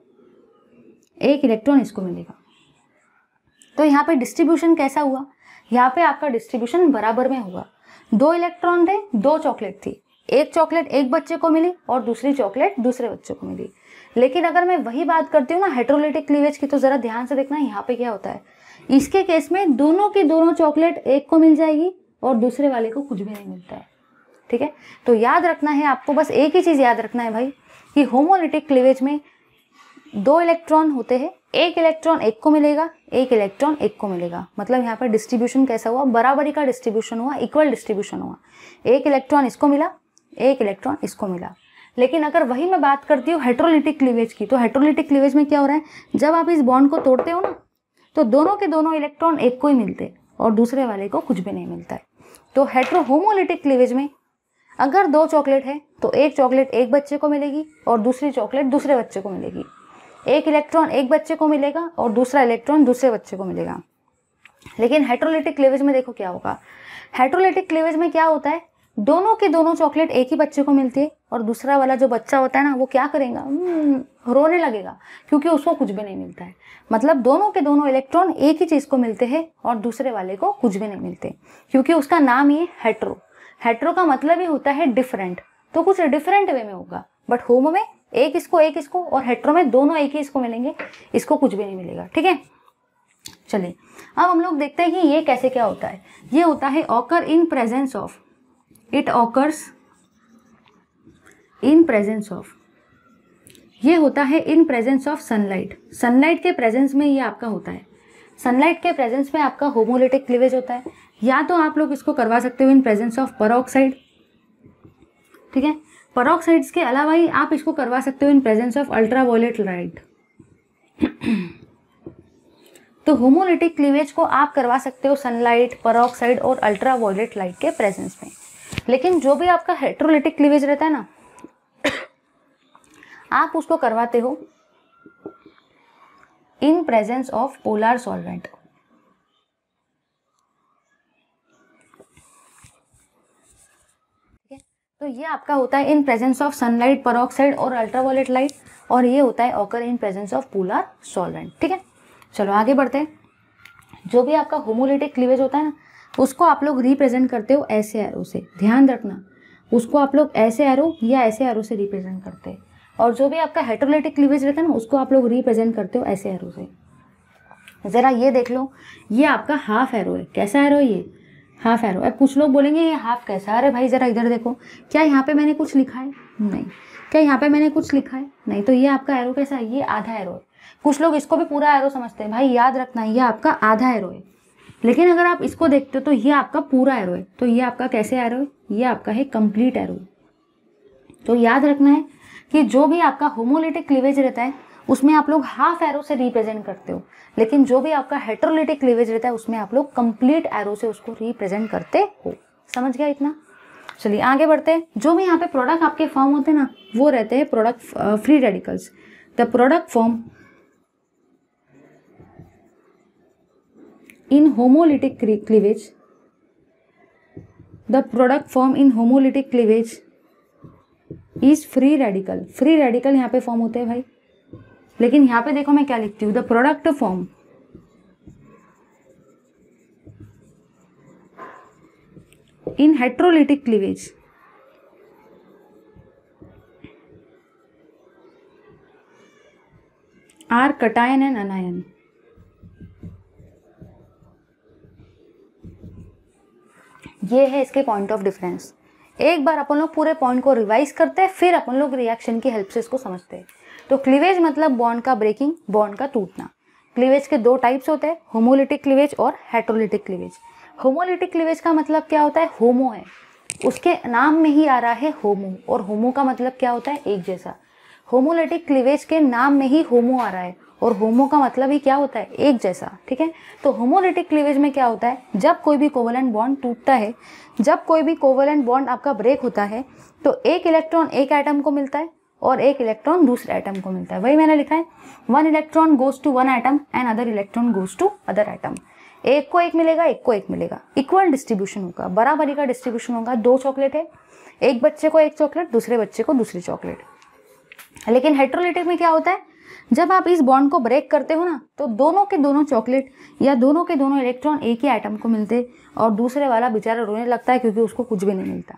S1: एक इलेक्ट्रॉन इसको मिलेगा। तो यहाँ पे डिस्ट्रीब्यूशन कैसा हुआ, यहाँ पे आपका डिस्ट्रीब्यूशन बराबर में हुआ। दो इलेक्ट्रॉन थे, दो चॉकलेट थी, एक चॉकलेट एक बच्चे को मिली और दूसरी चॉकलेट दूसरे बच्चे को मिली। लेकिन अगर मैं वही बात करती हूँ ना हेटेरोलिटिक क्लीवेज की, तो जरा ध्यान से देखना यहाँ पे क्या होता है। इसके केस में दोनों की दोनों चॉकलेट एक को मिल जाएगी और दूसरे वाले को कुछ भी नहीं मिलता है। ठीक है, तो याद रखना है आपको, बस एक ही चीज याद रखना है भाई कि होमोलिटिक क्लीवेज में दो इलेक्ट्रॉन होते हैं, एक इलेक्ट्रॉन एक को मिलेगा, एक इलेक्ट्रॉन एक को मिलेगा। मतलब यहाँ पर डिस्ट्रीब्यूशन कैसा हुआ, बराबरी का डिस्ट्रीब्यूशन हुआ, इक्वल डिस्ट्रीब्यूशन हुआ। एक इलेक्ट्रॉन इसको मिला, एक इलेक्ट्रॉन इसको मिला। लेकिन अगर वही मैं बात करती हूँ हेटेरोलिटिक क्लीवेज की, तो हेटेरोलिटिक क्लीवेज में क्या हो रहा है, जब आप इस बॉन्ड को तोड़ते हो ना, तो दोनों के दोनों इलेक्ट्रॉन एक को ही मिलते और दूसरे वाले को कुछ भी नहीं मिलता है। तो हेटेरो होमोलिटिक क्लीवेज में अगर दो चॉकलेट है तो एक चॉकलेट एक बच्चे को मिलेगी और दूसरी चॉकलेट दूसरे बच्चे को मिलेगी। एक इलेक्ट्रॉन एक बच्चे को मिलेगा और दूसरा इलेक्ट्रॉन दूसरे बच्चे को मिलेगा। लेकिन हेटेरोलिटिक क्लीवेज में देखो क्या होगा, हेटेरोलिटिक क्लीवेज में क्या होता है, दोनों के दोनों चॉकलेट एक ही बच्चे को मिलती है और दूसरा वाला जो बच्चा होता है ना, वो क्या करेगा, रोने लगेगा क्योंकि उसको कुछ भी नहीं मिलता है। मतलब दोनों के दोनों इलेक्ट्रॉन एक ही चीज को मिलते हैं और दूसरे वाले को कुछ भी नहीं मिलते, क्योंकि उसका नाम ही हेटेरो। हेटेरो का मतलब ही होता है डिफरेंट, तो कुछ डिफरेंट वे में होगा। बट होमो में एक इसको एक इसको, और हेटेरो में दोनों एक ही इसको मिलेंगे, इसको कुछ भी नहीं मिलेगा। ठीक है, चलिए अब हम लोग देखते हैं कि ये कैसे क्या होता है। ये होता है occur in presence of, it occurs in presence of, ये होता है in presence of sunlight. Sunlight के प्रेजेंस में ये आपका होता है, सनलाइट के प्रेजेंस में आपका होमोलिटिक क्लीवेज होता है। या तो आप लोग इसको करवा सकते हो इन प्रेजेंस ऑफ पेरोक्साइड। ठीक है, पेरोक्साइड्स के अलावा ही आप इसको करवा सकते हो in presence of ultraviolet light. तो होमोलिटिक क्लीवेज को आप करवा सकते हो सनलाइट, पेरोक्साइड और अल्ट्रावायलेट लाइट के प्रेजेंस में। लेकिन जो भी आपका हेटेरोलिटिक क्लीवेज रहता है ना, आप उसको करवाते हो in presence of polar solvent. ठीक है, तो ये आपका होता है in presence of sunlight, peroxide और अल्ट्रावायलेट लाइट, और ये होता है occur in presence of polar solvent. ठीक है, चलो आगे बढ़ते हैं। जो भी आपका होमोलिटिक क्लीवेज होता है ना, उसको आप लोग रिप्रेजेंट करते हो ऐसे एरो से, ध्यान रखना, उसको आप लोग ऐसे एरो या ऐसे एरो से रिप्रेजेंट करते हैं। और जो भी आपका हेटेरोलिटिक क्लीवेज रहता है ना, उसको आप लोग रिप्रेजेंट करते हो ऐसे एरो से। जरा ये देख लो, ये आपका हाफ एरो है। कैसा एरो है ये, हाफ एरो। अब कुछ लोग बोलेंगे ये हाफ कैसा, अरे भाई जरा इधर देखो, क्या यहाँ पे मैंने कुछ लिखा है, नहीं। क्या यहाँ पे मैंने कुछ लिखा है, नहीं। तो ये आपका एरो कैसा है, ये आधा एरो है। कुछ लोग इसको भी पूरा एरो समझते हैं, भाई याद रखना ये आपका आधा एरो है। लेकिन अगर आप इसको देखते हो तो ये आपका पूरा एरो है। तो ये आपका कैसे एरो है, ये आपका है कंप्लीट एरो। तो याद रखना है कि जो भी आपका होमोलिटिक क्लीवेज रहता है उसमें आप लोग हाफ एरो से रिप्रेजेंट करते हो, लेकिन जो भी आपका हेटेरोलिटिक क्लीवेज रहता है उसमें आप लोग कंप्लीट एरो से उसको रिप्रेजेंट करते हो। समझ गया इतना? चलिए आगे बढ़ते हैं। जो भी यहाँ पे प्रोडक्ट आपके फॉर्म होते हैं ना, वो रहते हैं product free radicals. The product form in homolytic cleavage the product form in homolytic cleavage is free radical. Free radical यहाँ पे फॉर्म होते हैं भाई, लेकिन यहाँ पे देखो मैं क्या लिखती हूँ, the product form in heterolytic cleavage are cation and anion. ये है इसके पॉइंट ऑफ डिफरेंस। एक बार अपन लोग पूरे पॉइंट को रिवाइज करते हैं, फिर अपन लोग रिएक्शन की हेल्प से इसको समझते हैं। तो क्लीवेज मतलब बॉन्ड का ब्रेकिंग, बॉन्ड का टूटना। क्लीवेज के दो टाइप्स होते हैं, होमोलिटिक क्लीवेज और हेट्रोलिटिक क्लीवेज। होमोलिटिक क्लीवेज का मतलब क्या होता है, होमो है, उसके नाम में ही आ रहा है होमो, और होमो का मतलब क्या होता है, एक जैसा। होमोलिटिक क्लीवेज के नाम में ही होमो आ रहा है, और होमो का मतलब ही क्या होता है, एक जैसा। ठीक है, तो होमोलिटिक क्लीवेज में क्या होता है, जब कोई भी कोवेलेंट बॉन्ड टूटता है, जब कोई भी कोवेलेंट बॉन्ड आपका ब्रेक होता है, तो एक इलेक्ट्रॉन एक एटम को मिलता है और एक इलेक्ट्रॉन दूसरे एटम को मिलता है। वही मैंने लिखा है, one electron goes to one atom and other electron goes to other atom. एक को एक मिलेगा, एक को एक मिलेगा, इक्वल डिस्ट्रीब्यूशन होगा, बराबरी का डिस्ट्रीब्यूशन होगा। दो चॉकलेट है, एक बच्चे को एक चॉकलेट, दूसरे बच्चे को दूसरी चॉकलेट। लेकिन हेट्रोलिटिक में क्या होता है, जब आप इस बॉन्ड को ब्रेक करते हो ना, तो दोनों के दोनों चॉकलेट या दोनों के दोनों इलेक्ट्रॉन एक ही एटम को मिलते, और दूसरे वाला बेचारा रोने लगता है क्योंकि उसको कुछ भी नहीं मिलता।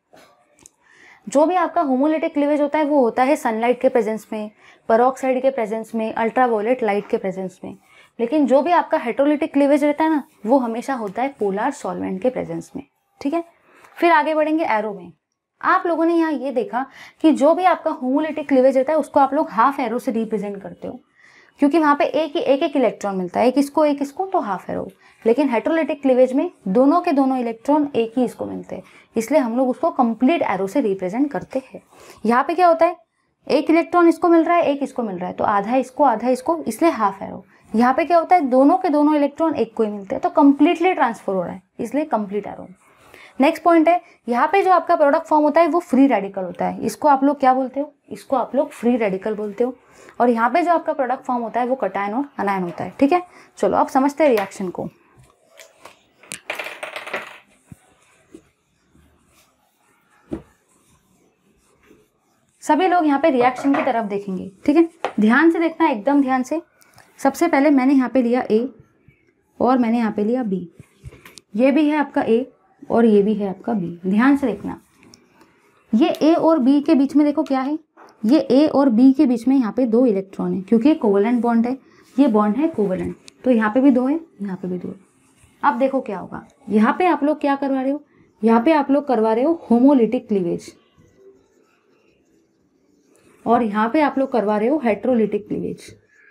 S1: जो भी आपका होमोलिटिक क्लीवेज होता है वो होता है सनलाइट के प्रेजेंस में, पेरोक्साइड के प्रेजेंस में, अल्ट्रावायलेट लाइट के प्रेजेंस में। लेकिन जो भी आपका हेट्रोलिटिक क्लीवेज रहता है ना, वो हमेशा होता है पोलर सॉल्वेंट के प्रेजेंस में। ठीक है, फिर आगे बढ़ेंगे एरो में। आप लोगों ने यहाँ ये देखा कि जो भी आपका होमोलिटिक क्लीवेज रहता है उसको आप लोग हाफ एरो से रिप्रेजेंट करते हो, क्योंकि वहाँ पे एक ही एक एक इलेक्ट्रॉन मिलता है, एक इसको एक इसको, तो हाफ एरो। लेकिन हेट्रोलिटिक क्लीवेज में दोनों के दोनों इलेक्ट्रॉन एक ही इसको मिलते हैं, इसलिए हम लोग उसको कंप्लीट एरो से रिप्रेजेंट करते हैं। यहाँ पे क्या होता है, एक इलेक्ट्रॉन इसको मिल रहा है, एक इसको मिल रहा है, तो आधा इसको आधा इसको, इसलिए हाफ एरो। यहाँ पे क्या होता है, दोनों के दोनों इलेक्ट्रॉन एक को ही मिलते हैं, तो कंप्लीटली ट्रांसफर हो रहा है, इसलिए कंप्लीट एरो। नेक्स्ट पॉइंट है, यहाँ पे जो आपका प्रोडक्ट फॉर्म होता है वो फ्री रेडिकल होता है। इसको आप लोग क्या बोलते हो, इसको आप लोग फ्री रेडिकल बोलते हो। और यहाँ पे जो आपका प्रोडक्ट फॉर्म होता है वो कटायन और अनायन होता है। ठीक है, चलो आप समझते हैं रिएक्शन को। सभी लोग यहाँ पे रिएक्शन की तरफ देखेंगे। ठीक है, ध्यान से देखना, एकदम ध्यान से। सबसे पहले मैंने यहाँ पे लिया ए और मैंने यहाँ पे लिया बी। ये भी है आपका ए और ये भी है आपका बी। ध्यान से देखना, ये ए और बी के बीच में देखो क्या है, ये ए और बी के बीच में यहाँ पे दो इलेक्ट्रॉन है, क्योंकि ये कोवेलेंट बॉन्ड है, ये बॉन्ड है कोवेलेंट, तो यहाँ पे भी दो है, यहाँ पे भी दो है। अब देखो क्या होगा, यहाँ पे आप लोग क्या करवा रहे हो, यहाँ पे आप लोग करवा रहे हो होमोलिटिक क्लीवेज, और यहाँ पे आप लोग करवा रहे हो हेट्रोलिटिक क्लीवेज।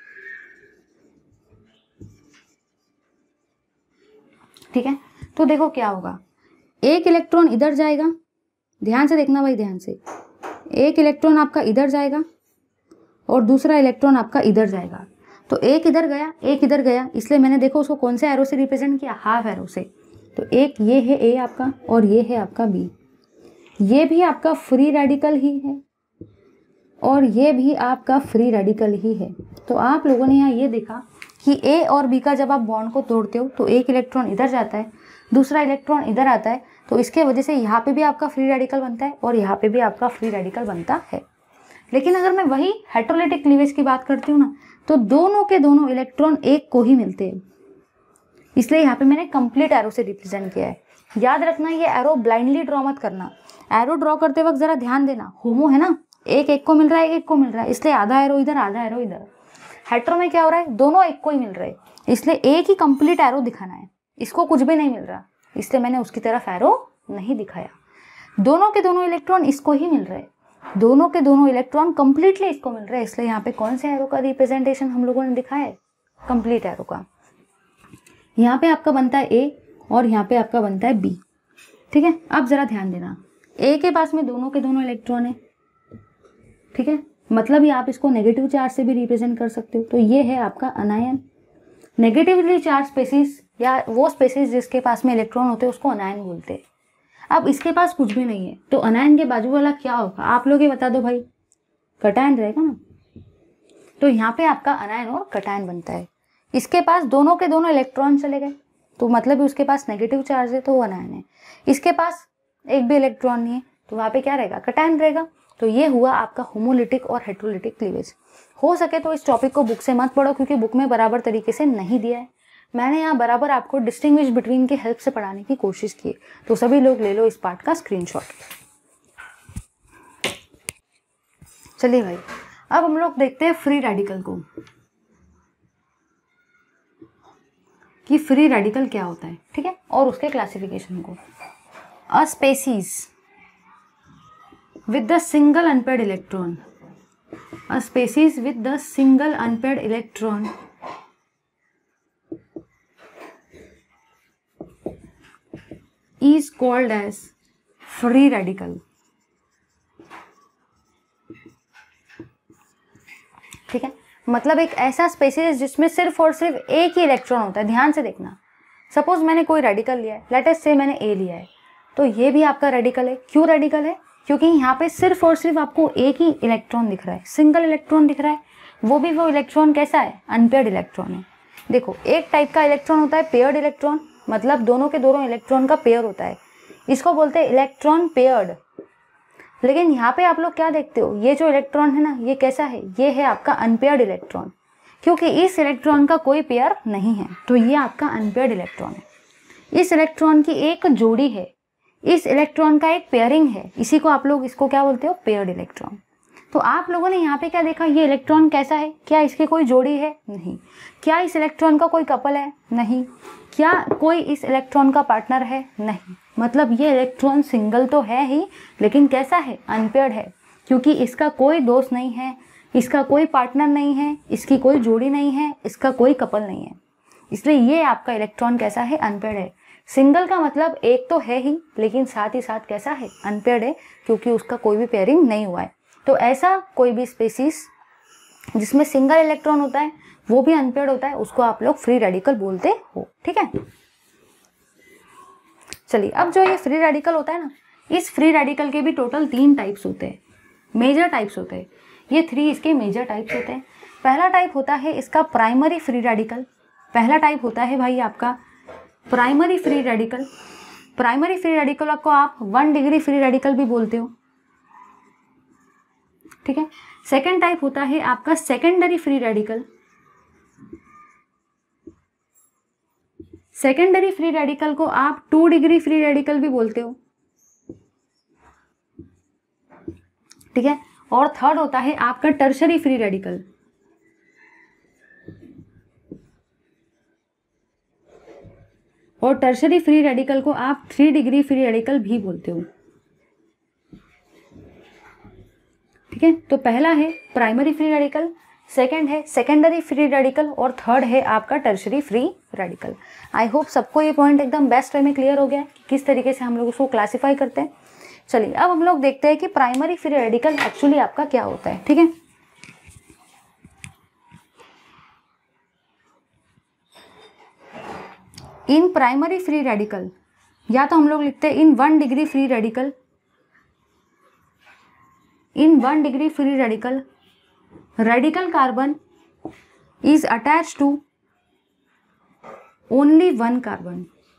S1: ठीक है, तो देखो क्या होगा, एक इलेक्ट्रॉन इधर जाएगा, ध्यान से देखना भाई, ध्यान से। एक इलेक्ट्रॉन आपका इधर जाएगा और दूसरा इलेक्ट्रॉन आपका इधर जाएगा, तो एक इधर गया एक इधर गया, इसलिए मैंने देखो उसको कौन से एरो से रिप्रेजेंट किया, हाफ एरो से। तो एक ये है ए आपका और ये है आपका बी। ये भी आपका फ्री रेडिकल ही है और ये भी आपका फ्री रेडिकल ही है। तो आप लोगों ने यहाँ ये देखा कि ए और बी का जब आप बॉन्ड को तोड़ते हो तो एक इलेक्ट्रॉन इधर जाता है, दूसरा इलेक्ट्रॉन इधर आता है, तो इसके वजह से यहाँ पे भी आपका फ्री रेडिकल बनता है और यहाँ पे भी आपका फ्री रेडिकल बनता है। लेकिन अगर मैं वही हेट्रोलिटिक क्लीवेज की बात करती हूँ ना, तो दोनों के दोनों इलेक्ट्रॉन एक को ही मिलते हैं, इसलिए यहाँ पे मैंने कंप्लीट एरो से रिप्रेजेंट किया है। याद रखना, ये एरो ब्लाइंडली ड्रॉ मत करना। एरो ड्रॉ करते वक्त जरा ध्यान देना, होमो है ना, एक एक को मिल रहा है, एक एक को मिल रहा है, इसलिए आधा एरो इधर आधा एरो इधर। हेट्रो में क्या हो रहा है, दोनों एक को ही मिल रहे हैं, इसलिए एक ही कंप्लीट एरो दिखाना है, इसको कुछ भी नहीं मिल रहा, इसलिए मैंने उसकी तरफ एरो नहीं दिखाया। दोनों के दोनों इलेक्ट्रॉन इसको ही मिल रहे हैं, दोनों के दोनों इलेक्ट्रॉन कंप्लीटली इसको मिल रहे हैं, इसलिए यहाँ पे कौन से एरो का रिप्रेजेंटेशन हम लोगों ने दिखाया है, कंप्लीट एरो का। यहाँ पे आपका बनता है ए और यहाँ पे आपका बनता है बी। ठीक है, अब जरा ध्यान देना, ए के पास में दोनों के दोनों इलेक्ट्रॉन है, ठीक है, मतलब ये आप इसको नेगेटिव चार्ज से भी रिप्रेजेंट कर सकते हो। तो ये है आपका अनायन। नेगेटिवली चार्ज स्पेसिस या वो स्पेसिस जिसके पास में इलेक्ट्रॉन होते हैं उसको अनायन बोलते हैं। अब इसके पास कुछ भी नहीं है, तो अनायन के बाजू वाला क्या होगा, आप लोग ये बता दो भाई, कटायन रहेगा ना। तो यहाँ पे आपका अनायन और कटायन बनता है। इसके पास दोनों के दोनों इलेक्ट्रॉन चले गए, तो मतलब उसके पास नेगेटिव चार्ज है, तो वो अनायन है। इसके पास एक भी इलेक्ट्रॉन नहीं है, तो वहाँ पे क्या रहेगा, कटायन रहेगा। तो ये हुआ आपका होमोलिटिक और हेटेरोलिटिक क्लीवेज। हो सके तो इस टॉपिक को बुक से मत पढ़ो, क्योंकि बुक में बराबर तरीके से नहीं दिया है। मैंने यहाँ बराबर आपको डिस्टिंग्विश बिटवीन की हेल्प से पढ़ाने की कोशिश की है। तो सभी लोग ले लो इस पार्ट का स्क्रीनशॉट। चलिए भाई, अब हम लोग देखते हैं फ्री रेडिकल को, कि फ्री रेडिकल क्या होता है, ठीक है, और उसके क्लासिफिकेशन को। A species with the single unpaired electron, a species with the single unpaired electron is called as free radical। ठीक है, मतलब एक ऐसा स्पेसीज जिसमें सिर्फ और सिर्फ एक ही इलेक्ट्रॉन होता है। ध्यान से देखना, सपोज मैंने कोई रेडिकल लिया है, लेट अस से मैंने ए लिया है, तो ये भी आपका रेडिकल है। क्यों रेडिकल है? क्योंकि यहाँ पे सिर्फ और सिर्फ आपको एक ही इलेक्ट्रॉन दिख रहा है, सिंगल इलेक्ट्रॉन दिख रहा है। वो भी वो इलेक्ट्रॉन कैसा है, अनपेयर्ड इलेक्ट्रॉन है। देखो, एक टाइप का इलेक्ट्रॉन होता है पेयर्ड इलेक्ट्रॉन, मतलब दोनों के दोनों इलेक्ट्रॉन का पेयर होता है, इसको बोलते हैं इलेक्ट्रॉन पेयर्ड। लेकिन यहाँ पे आप लोग क्या देखते हो, ये जो इलेक्ट्रॉन है ना, ये कैसा है, ये है आपका अनपेयर्ड इलेक्ट्रॉन, क्योंकि इस इलेक्ट्रॉन का कोई पेयर नहीं है, तो ये आपका अनपेयर्ड इलेक्ट्रॉन है। इस इलेक्ट्रॉन की एक जोड़ी है, इस इलेक्ट्रॉन का एक पेयरिंग है, इसी को आप लोग इसको क्या बोलते हो, पेयर्ड इलेक्ट्रॉन। तो आप लोगों ने यहाँ पे क्या देखा, ये इलेक्ट्रॉन कैसा है, क्या इसकी कोई जोड़ी है, नहीं। क्या इस इलेक्ट्रॉन का कोई कपल है, नहीं। क्या कोई इस इलेक्ट्रॉन का पार्टनर है, नहीं। मतलब ये इलेक्ट्रॉन सिंगल तो है ही, लेकिन कैसा है, अनपेयर्ड है, क्योंकि इसका कोई दोस्त नहीं है, इसका कोई पार्टनर नहीं है, इसकी कोई जोड़ी नहीं है, इसका कोई कपल नहीं है। इसलिए ये आपका इलेक्ट्रॉन कैसा है, अनपेयर्ड है। सिंगल का मतलब एक तो है ही, लेकिन साथ ही साथ कैसा है, अनपेयर्ड है, क्योंकि उसका कोई भी पेयरिंग नहीं हुआ है। तो ऐसा कोई भी स्पेसीज जिसमें सिंगल इलेक्ट्रॉन होता है, वो भी अनपेयर्ड होता है, उसको आप लोग फ्री रेडिकल बोलते हो, ठीक है। चलिए, अब जो ये फ्री रेडिकल होता है ना, इस फ्री रेडिकल के भी टोटल तीन टाइप्स होते हैं, मेजर टाइप्स होते हैं। ये थ्री इसके मेजर टाइप्स होते हैं। पहला टाइप होता है इसका प्राइमरी फ्री रेडिकल। पहला टाइप होता है भाई आपका primary free radical. Primary free radical को आप वन डिग्री फ्री रेडिकल भी बोलते हो, ठीक है। सेकेंड टाइप होता है आपका secondary free radical. Secondary free radical को आप टू डिग्री फ्री रेडिकल भी बोलते हो, ठीक है। और थर्ड होता है आपका टर्शरी फ्री रेडिकल। और टर्शरी फ्री रेडिकल को आप थ्री डिग्री फ्री रेडिकल भी बोलते हो, ठीक है। तो पहला है प्राइमरी फ्री रेडिकल, सेकंड है सेकेंडरी फ्री रेडिकल, और थर्ड है आपका tertiary free radical. I hope सबको ये पॉइंट एकदम बेस्ट वे में क्लियर हो गया है कि किस तरीके से हम लोग उसको क्लासिफाई करते हैं। चलिए, अब हम लोग देखते हैं कि प्राइमरी फ्री रेडिकल एक्चुअली आपका क्या होता है, ठीक है। इन प्राइमरी फ्री रेडिकल, या तो हम लोग लिखते हैं in one degree free radical, in one degree free radical radical carbon is attached to only one carbon।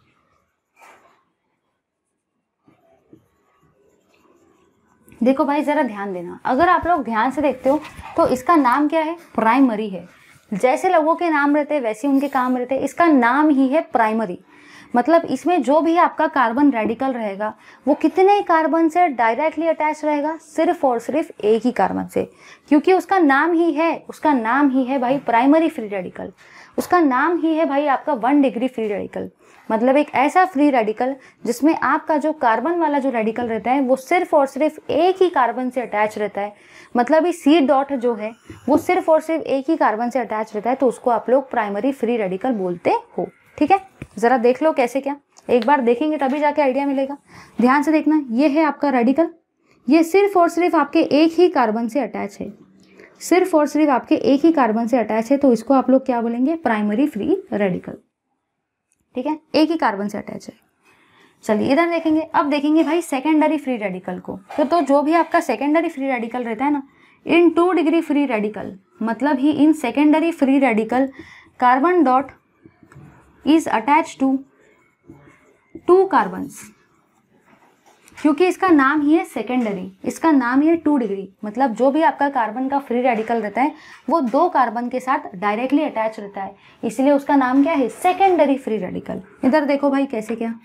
S1: देखो भाई, जरा ध्यान देना, अगर आप लोग ध्यान से देखते हो तो इसका नाम क्या है, प्राइमरी है। जैसे लोगों के नाम रहते हैं वैसे उनके काम रहते हैं, इसका नाम ही है प्राइमरी। मतलब इसमें जो भी आपका कार्बन रेडिकल रहेगा वो कितने कार्बन से डायरेक्टली अटैच रहेगा, सिर्फ और सिर्फ एक ही कार्बन से, क्योंकि उसका नाम ही है उसका नाम ही है भाई प्राइमरी फ्री रेडिकल। उसका नाम ही है भाई आपका वन डिग्री फ्री रेडिकल। मतलब एक ऐसा फ्री रेडिकल जिसमें आपका जो कार्बन वाला जो रेडिकल रहता है वो सिर्फ और सिर्फ एक ही कार्बन से अटैच रहता है। मतलब इस सी डॉट जो है वो सिर्फ और सिर्फ एक ही कार्बन से अटैच रहता है, तो उसको आप लोग प्राइमरी फ्री रेडिकल बोलते हो, ठीक है। जरा देख लो कैसे, क्या एक बार देखेंगे तभी जाके आइडिया मिलेगा। ध्यान से देखना, ये है आपका रेडिकल, ये सिर्फ और सिर्फ आपके एक ही कार्बन से अटैच है, सिर्फ और सिर्फ आपके एक ही कार्बन से अटैच है, तो इसको आप लोग क्या बोलेंगे, प्राइमरी फ्री रेडिकल, ठीक है, एक ही कार्बन से अटैच है। चलिए इधर देखेंगे, अब देखेंगे भाई सेकेंडरी फ्री रेडिकल को। तो, तो जो भी आपका सेकेंडरी फ्री रेडिकल रहता है ना, in two degree free radical, मतलब ही in secondary free radical carbon dot is attach to two carbons, क्योंकि इसका नाम ही है सेकेंडरी, इसका नाम ही है टू डिग्री, मतलब जो भी आपका कार्बन का फ्री रेडिकल रहता है वो दो कार्बन के साथ डायरेक्टली अटैच रहता है, इसलिए उसका नाम क्या है, सेकेंडरी फ्री रेडिकल। इधर देखो भाई कैसे, क्या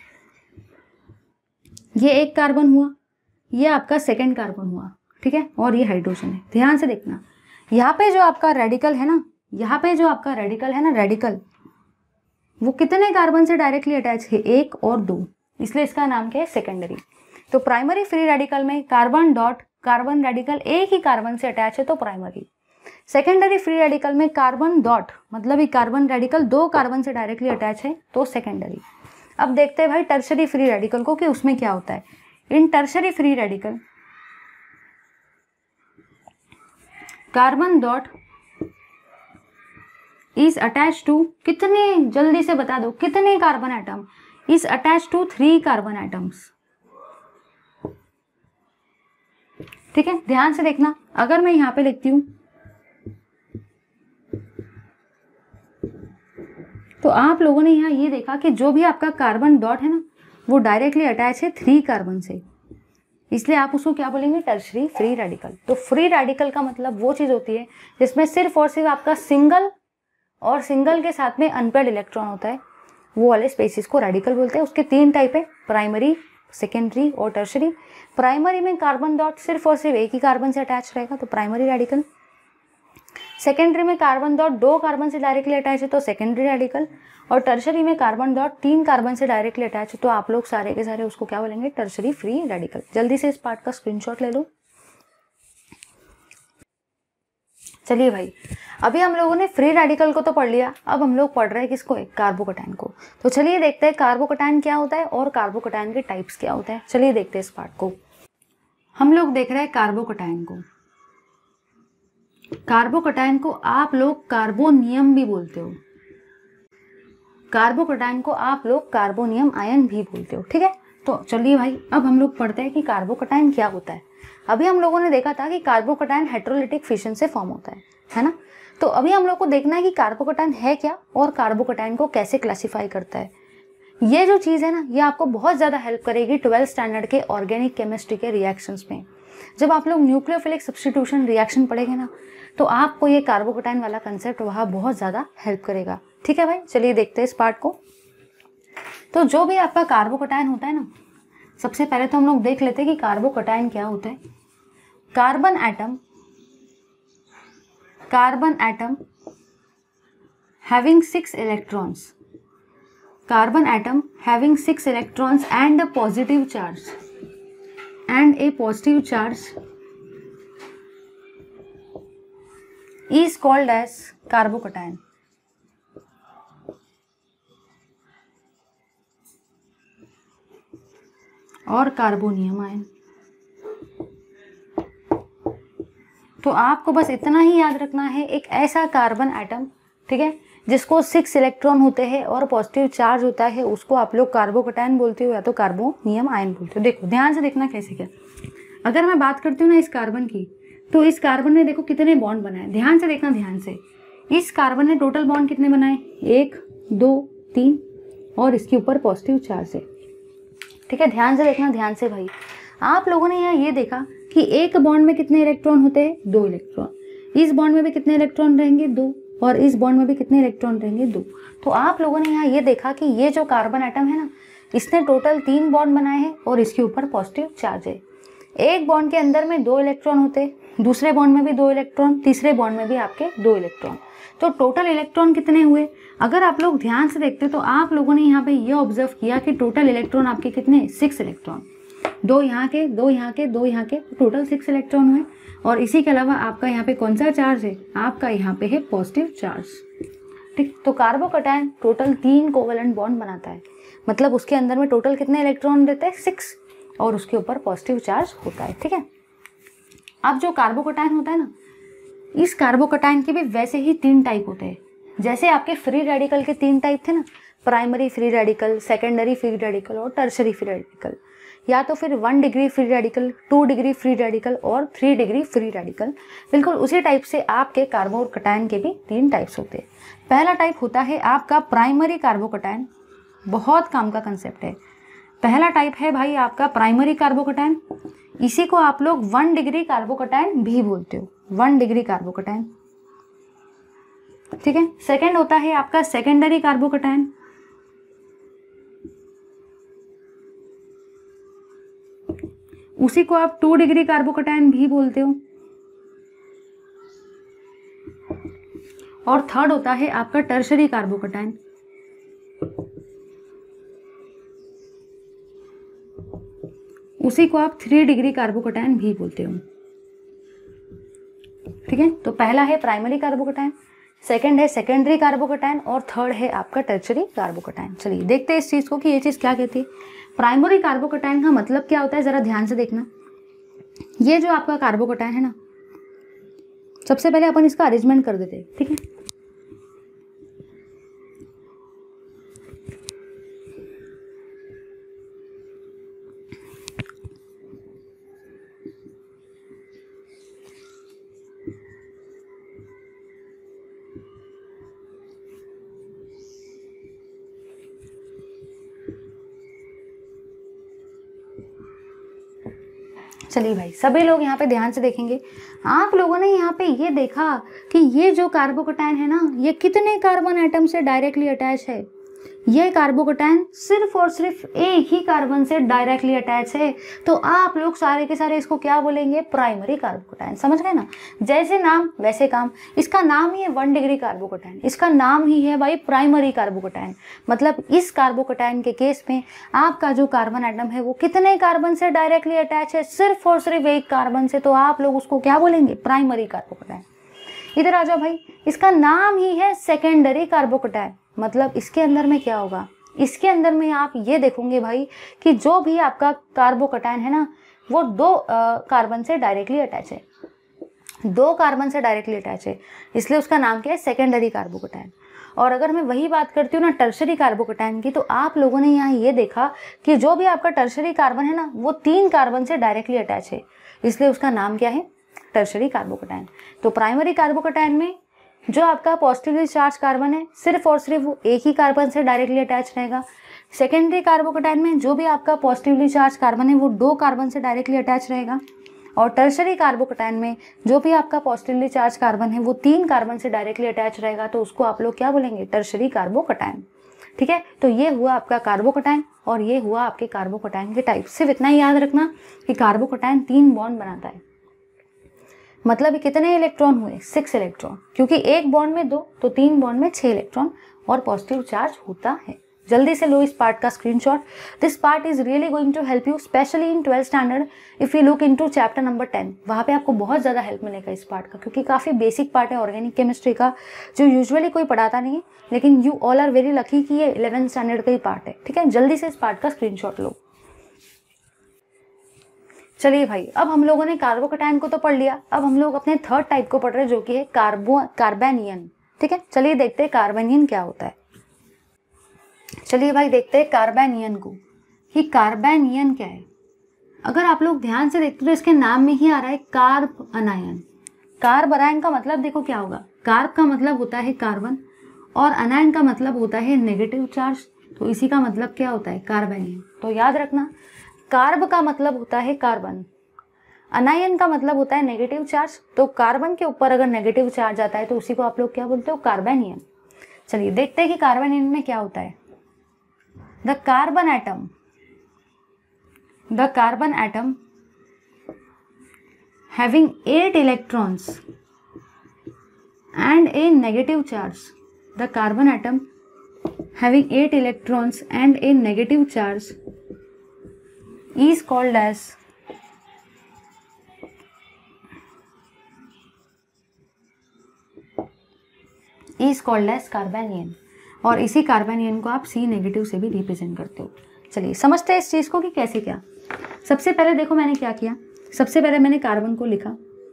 S1: ये एक कार्बन हुआ, ये आपका सेकेंड कार्बन हुआ, ठीक है, और ये हाइड्रोजन है। ध्यान से देखना, यहाँ पे जो आपका रेडिकल है ना, यहाँ पे जो आपका रेडिकल है ना, रेडिकल वो कितने कार्बन से डायरेक्टली अटैच है, एक और दो, इसलिए इसका नाम क्या है, सेकेंडरी। तो प्राइमरी फ्री रेडिकल में कार्बन डॉट कार्बन रेडिकल एक ही कार्बन से अटैच है तो प्राइमरी। सेकेंडरी फ्री रेडिकल में कार्बन डॉट मतलब ये कार्बन रेडिकल दो कार्बन से डायरेक्टली अटैच है तो सेकेंडरी। अब देखते हैं भाई टर्शरी फ्री रेडिकल को कि उसमें क्या होता है। In tertiary free radical carbon dot is attach to, कितने, जल्दी से बता दो कितने carbon atom, is attach to three carbon atoms, ठीक है। ध्यान से देखना, अगर मैं यहां पे लिखती हूं तो आप लोगों ने यहां ये देखा कि जो भी आपका कार्बन डॉट है ना वो डायरेक्टली अटैच है थ्री कार्बन से, इसलिए आप उसको क्या बोलेंगे, टर्शरी फ्री रेडिकल। तो फ्री रेडिकल का मतलब वो चीज होती है जिसमें सिर्फ और सिर्फ आपका सिंगल और सिंगल के साथ में अनपेयर्ड इलेक्ट्रॉन होता है, वो वाले स्पेसिस को रेडिकल बोलते हैं। उसके तीन टाइप है, प्राइमरी, सेकेंडरी और टर्शरी। प्राइमरी में कार्बन डॉट सिर्फ और सिर्फ एक ही कार्बन से अटैच रहेगा तो प्राइमरी रेडिकल। सेकेंडरी में कार्बन डॉट दो कार्बन से डायरेक्टली अटैच है तो सेकेंडरी रेडिकल। और टर्शरी में कार्बन डॉट तीन कार्बन से डायरेक्टली अटैच है तो आप लोग सारे के सारे उसको क्या बोलेंगे, टर्शरी फ्री रेडिकल। जल्दी से इस पार्ट का स्क्रीनशॉट ले लो। चलिए भाई, अभी हम लोगों ने फ्री रेडिकल को तो पढ़ लिया, अब हम लोग पढ़ रहे हैं किसको, कार्बोकैटायन को। तो चलिए देखते हैं कार्बोकैटायन क्या होता है और कार्बोकैटायन के टाइप्स क्या होते हैं। चलिए देखते हैं इस पार्ट को। हम लोग देख रहे हैं कार्बोकैटायन को। कार्बोकैटायन को आप लोग कार्बोनियम भी बोलते हो, कार्बोकैटायन को आप लोग कार्बोनियम आयन भी बोलते हो, ठीक है। तो चलिए भाई, अब हम लोग पढ़ते हैं कि कार्बोकैटायन क्या होता है। अभी हम लोगों ने देखा था कि कार्बोकैटायन हेटेरोलिटिक फिशन से फॉर्म होता है, है ना। तो अभी हम लोग को देखना है कि कार्बोकैटायन है क्या और कार्बोकैटायन को कैसे क्लासिफाई करता है। ये जो चीज़ है ना, ये आपको बहुत ज़्यादा हेल्प करेगी ट्वेल्थ स्टैंडर्ड के ऑर्गेनिक केमिस्ट्री के रिएक्शंस में। जब आप लोग न्यूक्लियोफिलिक सब्स्टिट्यूशन रिएक्शन पढ़ेंगे ना, तो आपको ये कार्बोकैटायन वाला कंसेप्ट वहाँ बहुत ज़्यादा हेल्प करेगा, ठीक है भाई। चलिए देखते हैं इस पार्ट को। तो जो भी आपका कार्बोकैटायन होता है ना, सबसे पहले तो हम लोग देख लेते हैं कि कार्बोकैटायन क्या होता है। Carbon atom, carbon atom having six electrons, carbon atom having six electrons and a positive charge and a positive charge is called as carbocation. और कार्बोनियम आयन। तो आपको बस इतना ही याद रखना है, एक ऐसा कार्बन एटम, ठीक है, जिसको सिक्स इलेक्ट्रॉन होते हैं और पॉजिटिव चार्ज होता है, उसको आप लोग कार्बोकैटायन बोलते हो या तो कार्बोनियम आयन बोलते हो। देखो ध्यान से देखना कैसे क्या। अगर मैं बात करती हूँ ना इस कार्बन की, तो इस कार्बन ने देखो कितने बॉन्ड बनाए, ध्यान से देखना, ध्यान से। इस कार्बन ने टोटल बॉन्ड कितने बनाए, एक, दो, तीन, और इसके ऊपर पॉजिटिव चार्ज है, ठीक है। ध्यान से देखना, ध्यान से भाई। आप लोगों ने यहाँ ये देखा कि एक बॉन्ड में कितने इलेक्ट्रॉन होते हैं, दो इलेक्ट्रॉन। इस बॉन्ड में भी कितने इलेक्ट्रॉन रहेंगे, दो, और इस बॉन्ड में भी कितने इलेक्ट्रॉन रहेंगे, दो। तो आप लोगों ने यहाँ ये देखा कि ये जो कार्बन एटम है ना, इसने टोटल तीन बॉन्ड बनाए हैं और इसके ऊपर पॉजिटिव चार्ज है। एक बॉन्ड के अंदर में दो इलेक्ट्रॉन होते हैं, दूसरे बॉन्ड में भी दो इलेक्ट्रॉन, तीसरे बॉन्ड में भी आपके दो इलेक्ट्रॉन। तो टोटल इलेक्ट्रॉन कितने हुए, अगर आप लोग ध्यान से देखते तो आप लोगों ने यहाँ पे ये ऑब्जर्व किया कि टोटल इलेक्ट्रॉन आपके कितने, सिक्स इलेक्ट्रॉन। दो यहाँ के, दो यहाँ के, दो यहाँ के, टोटल सिक्स इलेक्ट्रॉन हुए। और इसी के अलावा आपका यहाँ पे कौन सा चार्ज है, आपका यहाँ पे है पॉजिटिव चार्ज, ठीक। तो कार्बोकैटायन टोटल तीन कोवेलेंट बॉन्ड बनाता है, मतलब उसके अंदर में टोटल कितने इलेक्ट्रॉन रहते हैं, सिक्स, और उसके ऊपर पॉजिटिव चार्ज होता है, ठीक है। अब जो कार्बोकैटायन होता है ना, इस कार्बोकैटायन के भी वैसे ही तीन टाइप होते हैं। जैसे आपके फ्री रेडिकल के तीन टाइप थे ना, primary free radical, secondary free radical और टर्शरी फ्री रेडिकल, या तो फिर one degree free radical, two degree free radical और थ्री डिग्री फ्री रेडिकल, बिल्कुल उसी टाइप से आपके कार्बोकैटायन के भी तीन टाइप्स होते हैं। पहला टाइप होता है आपका प्राइमरी कार्बोकैटायन, बहुत काम का कंसेप्ट है। पहला टाइप है भाई आपका प्राइमरी कार्बोकैटायन, इसी को आप लोग वन डिग्री कार्बोकैटायन भी बोलते हो, वन डिग्री कार्बोकैटायन, ठीक है। सेकंड होता है आपका सेकेंडरी कार्बोकैटायन, उसी को आप टू डिग्री कार्बोकैटायन भी बोलते हो। और थर्ड होता है आपका टर्शरी कार्बोकैटायन, उसी को आप थ्री डिग्री कार्बोकैटायन भी बोलते हो, ठीक है। तो पहला है प्राइमरी कार्बोकैटायन, सेकंड है सेकेंडरी कार्बोकैटायन और थर्ड है आपका टर्शरी कार्बोकैटायन। चलिए देखते हैं इस चीज को कि ये चीज क्या कहती है। प्राइमरी कार्बोकैटायन का मतलब क्या होता है, जरा ध्यान से देखना। ये जो आपका कार्बोकैटायन है ना, सबसे पहले अपन इसका अरेंजमेंट कर देते हैं, ठीक है। चलिए भाई सभी लोग यहाँ पे ध्यान से देखेंगे। आप लोगों ने यहाँ पे ये देखा कि ये जो कार्बोकैटायन है ना, ये कितने कार्बन एटम से डायरेक्टली अटैच है। ये कार्बोकैटायन सिर्फ और सिर्फ एक ही कार्बन से डायरेक्टली अटैच है, तो आप लोग सारे के सारे इसको क्या बोलेंगे, प्राइमरी कार्बोकैटायन। समझ गए ना, जैसे नाम वैसे काम। इसका नाम ही है वन डिग्री कार्बोकैटायन, इसका नाम ही है भाई प्राइमरी कार्बोकैटायन। मतलब इस कार्बोकैटायन के केस में आपका जो कार्बन एटम है वो कितने कार्बन से डायरेक्टली अटैच है, सिर्फ और सिर्फ एक कार्बन से, तो आप लोग उसको क्या बोलेंगे, प्राइमरी कार्बोकैटायन। इधर आ जाओ भाई, इसका नाम ही है सेकेंडरी कार्बोकैटायन। मतलब इसके अंदर में क्या होगा, इसके अंदर में आप ये देखोगे भाई कि जो भी आपका कार्बोकैटायन है ना, वो दो कार्बन से डायरेक्टली अटैच है, दो कार्बन से डायरेक्टली अटैच है, इसलिए उसका नाम क्या है, सेकेंडरी कार्बोकैटायन। और अगर मैं वही बात करती हूँ ना टर्शरी कार्बोकैटायन की, तो आप लोगों ने यहाँ ये देखा कि जो भी आपका टर्शरी कार्बन है ना, वो तीन कार्बन से डायरेक्टली अटैच है, इसलिए उसका नाम क्या है, टर्शरी कार्बोकैटायन। तो प्राइमरी कार्बोकैटायन में जो आपका पॉजिटिवली चार्ज कार्बन है, सिर्फ और सिर्फ वो एक ही कार्बन से डायरेक्टली अटैच रहेगा। सेकेंडरी कार्बोकैटायन में जो भी आपका पॉजिटिवली चार्ज कार्बन है, वो दो कार्बन से डायरेक्टली अटैच रहेगा। और टर्शरी कार्बोकैटायन में जो भी आपका पॉजिटिवली चार्ज कार्बन है, वो तीन कार्बन से डायरेक्टली अटैच रहेगा, तो उसको आप लोग क्या बोलेंगे, टर्शरी कार्बोकैटायन, ठीक है। तो ये हुआ आपका कार्बोकैटायन और ये हुआ आपके कार्बोकैटायन के टाइप। सिर्फ इतना ही याद रखना कि कार्बोकैटायन तीन बॉन्ड बनाता है। मतलब कितने इलेक्ट्रॉन हुए, सिक्स इलेक्ट्रॉन, क्योंकि एक बॉन्ड में दो, तो तीन बॉन्ड में छह इलेक्ट्रॉन और पॉजिटिव चार्ज होता है। जल्दी से लो इस पार्ट का screenshot. This part is really going to help you specially in twelfth standard if you look into chapter number ten. वहाँ पे आपको बहुत ज़्यादा हेल्प मिलेगा इस पार्ट का, क्योंकि काफ़ी बेसिक पार्ट है ऑर्गेनिक केमिस्ट्री का, जो यूजुअली कोई पढ़ाता नहीं है, लेकिन you all are very lucky कि ये इलेवेंथ स्टैंडर्ड का ही पार्ट है, ठीक है। जल्दी से इस पार्ट का स्क्रीनशॉट लो। चलिए भाई, अब हम लोगों ने कार्बोकैटायन को तो पढ़ लिया, अब हम लोग अपने थर्ड टाइप को पढ़ रहे हैं, जो कि है कार्बो कार्बेनियन, ठीक है। चलिए देखते हैं कार्बेनियन क्या होता है। चलिए भाई देखते हैं कार्बेनियन को, कि कार्बेनियन क्या है। अगर आप लोग ध्यान से देखते हो तो इसके नाम में ही आ रहा है कार्ब अनायन। कार्ब अनायन का मतलब देखो क्या होगा, कार्ब का मतलब होता है कार्बन और अनायन का मतलब होता है नेगेटिव चार्ज, तो इसी का मतलब क्या होता है, कार्बेनियन। तो याद रखना, कार्ब का मतलब होता है कार्बन, अनायन का मतलब होता है नेगेटिव चार्ज। तो कार्बन के ऊपर अगर नेगेटिव चार्ज आता है तो उसी को आप लोग क्या बोलते हो, कार्बेनियन। चलिए देखते हैं कि कार्बेनियन में क्या होता है। The carbon atom the carbon atom having eight electrons and a negative charge the carbon atom having eight electrons and a negative charge is called as is called as carbanion. और इसी कार्बेनियन को आप सी नेगेटिव से भी represent करते हो। चलिए समझते हैं इस चीज को कि कैसे क्या। सबसे पहले देखो मैंने क्या किया, सबसे पहले मैंने कार्बन को लिखा,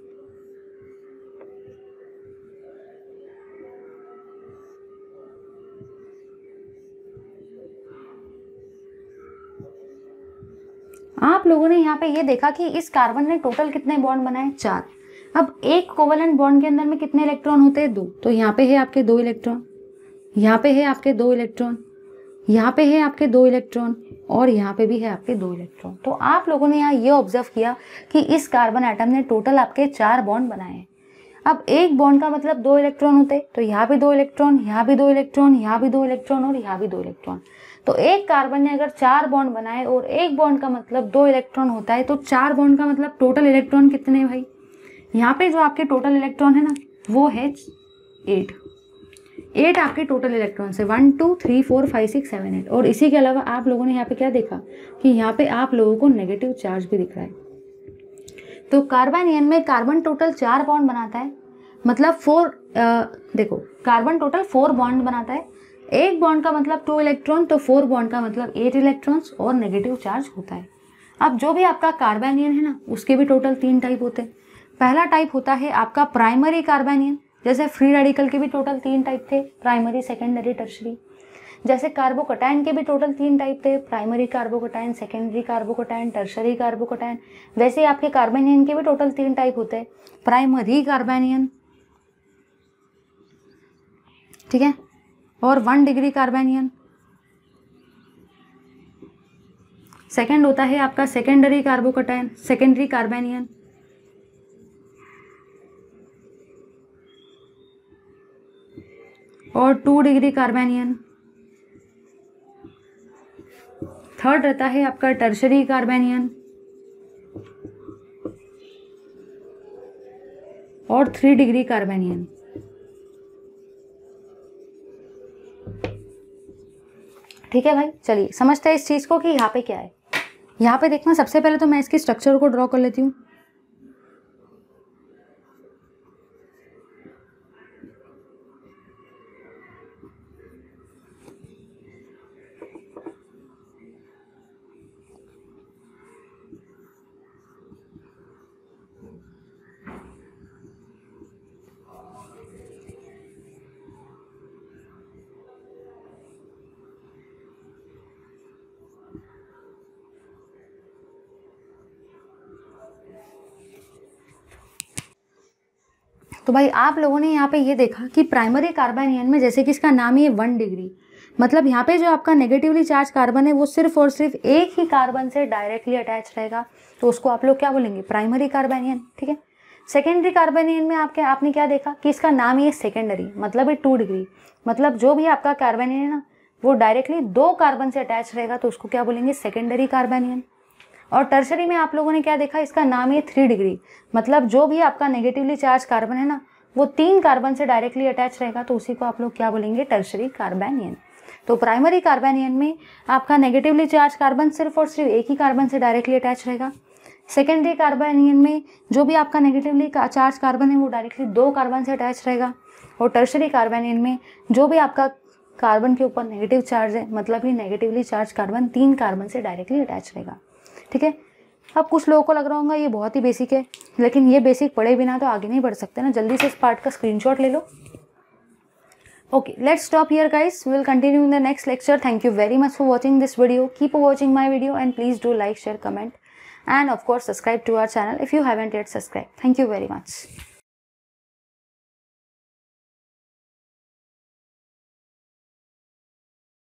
S1: आप लोगों ने यहाँ पे ये देखा कि इस कार्बन ने टोटल कितने बॉन्ड बनाए, चार। अब एक कोवेलेंट बॉन्ड के अंदर में कितने इलेक्ट्रॉन होते हैं, दो। तो यहाँ पे है आपके दो इलेक्ट्रॉन, यहाँ पे है आपके दो इलेक्ट्रॉन, यहाँ पे है आपके दो इलेक्ट्रॉन, और यहाँ पे भी है आपके दो इलेक्ट्रॉन। तो आप लोगों ने यहाँ ये ऑब्जर्व किया कि इस कार्बन एटम ने टोटल आपके चार बॉन्ड बनाए हैं। अब एक बॉन्ड का मतलब दो इलेक्ट्रॉन होते, तो यहाँ भी दो इलेक्ट्रॉन, यहाँ भी दो इलेक्ट्रॉन, यहाँ भी दो इलेक्ट्रॉन और यहाँ भी दो इलेक्ट्रॉन। तो एक कार्बन ने अगर चार बॉन्ड बनाए और एक बॉन्ड का मतलब दो इलेक्ट्रॉन होता है, तो चार बॉन्ड का मतलब टोटल इलेक्ट्रॉन कितने हैं भाई? यहाँ पे जो आपके टोटल इलेक्ट्रॉन है ना वो है एट। एट आपके टोटल इलेक्ट्रॉन से one two three four five six seven eight. और इसी के अलावा आप लोगों ने यहाँ पे क्या देखा कि यहाँ पे आप लोगों को नेगेटिव चार्ज भी दिख रहा है। तो कार्बेनियन में कार्बन टोटल चार बॉन्ड बनाता है, मतलब फोर आ, देखो कार्बन टोटल फोर बॉन्ड बनाता है। एक बॉन्ड का मतलब टू इलेक्ट्रॉन, तो फोर बॉन्ड का मतलब एट इलेक्ट्रॉन्स और नेगेटिव चार्ज होता है। अब जो भी आपका कार्बेनियन है ना उसके भी टोटल तीन टाइप होते हैं। पहला टाइप होता है आपका प्राइमरी कार्बेनियन, जैसे फ्री रेडिकल के भी टोटल तीन टाइप थे, प्राइमरी, सेकेंडरी, टर्शरी। जैसे कार्बोकटायन के भी टोटल तीन टाइप थे, primary carbocation, secondary carbocation, tertiary carbocation. वैसे ही आपके कार्बेनियन के भी टोटल तीन टाइप होते हैं, प्राइमरी कार्बेनियन, ठीक है, और वन डिग्री कार्बेनियन। सेकेंड होता है आपका सेकेंडरी कार्बोकटायन, सेकेंडरी कार्बेनियन, और टू डिग्री कार्बेनियन। थर्ड रहता है आपका टर्शरी कार्बेनियन और थ्री डिग्री कार्बेनियन। ठीक है भाई, चलिए समझते हैं इस चीज को कि यहाँ पे क्या है। यहाँ पे देखना, सबसे पहले तो मैं इसकी स्ट्रक्चर को ड्रॉ कर लेती हूँ। तो भाई आप लोगों ने यहाँ पे ये देखा कि प्राइमरी कार्बेनियन में जैसे कि इसका नाम ही है वन डिग्री, मतलब यहाँ पे जो आपका नेगेटिवली चार्ज कार्बन है वो सिर्फ और सिर्फ एक ही कार्बन से डायरेक्टली अटैच रहेगा, तो उसको आप लोग क्या बोलेंगे? Primary carbanion. ठीक है। सेकेंडरी कार्बेनियन में आपके आपने क्या देखा कि इसका नाम ही है सेकेंडरी, मतलब है टू डिग्री, मतलब जो भी आपका कार्बेनियन है ना वो डायरेक्टली दो कार्बन से अटैच रहेगा, तो उसको क्या बोलेंगे? Secondary carbanion. और टर्शरी में आप लोगों ने क्या देखा? इसका नाम है थ्री डिग्री, मतलब जो भी आपका नेगेटिवली चार्ज कार्बन है ना वो तीन कार्बन से डायरेक्टली अटैच रहेगा, तो उसी को आप लोग क्या बोलेंगे? Tertiary carbanion. तो प्राइमरी कार्बेनियन में आपका नेगेटिवली चार्ज कार्बन सिर्फ और सिर्फ एक ही कार्बन से डायरेक्टली अटैच रहेगा। सेकेंडरी कार्बेनियन में जो भी आपका नेगेटिवली चार्ज कार्बन है वो डायरेक्टली दो कार्बन से अटैच रहेगा। और टर्शरी कार्बेनियन में जो भी आपका कार्बन के ऊपर नेगेटिव चार्ज है, मतलब ही नेगेटिवली चार्ज कार्बन तीन कार्बन से डायरेक्टली अटैच रहेगा। ठीक है। अब कुछ लोगों को लग रहा होगा ये बहुत ही बेसिक है, लेकिन ये बेसिक पढ़े बिना तो आगे नहीं बढ़ सकते ना। जल्दी से इस पार्ट का स्क्रीनशॉट ले लो। Okay, let's stop here guys, we will continue in the next lecture. Thank you very much for watching this video, keep watching my video and please do like, share, comment and of course subscribe to our channel if you haven't yet subscribed. Thank you very much.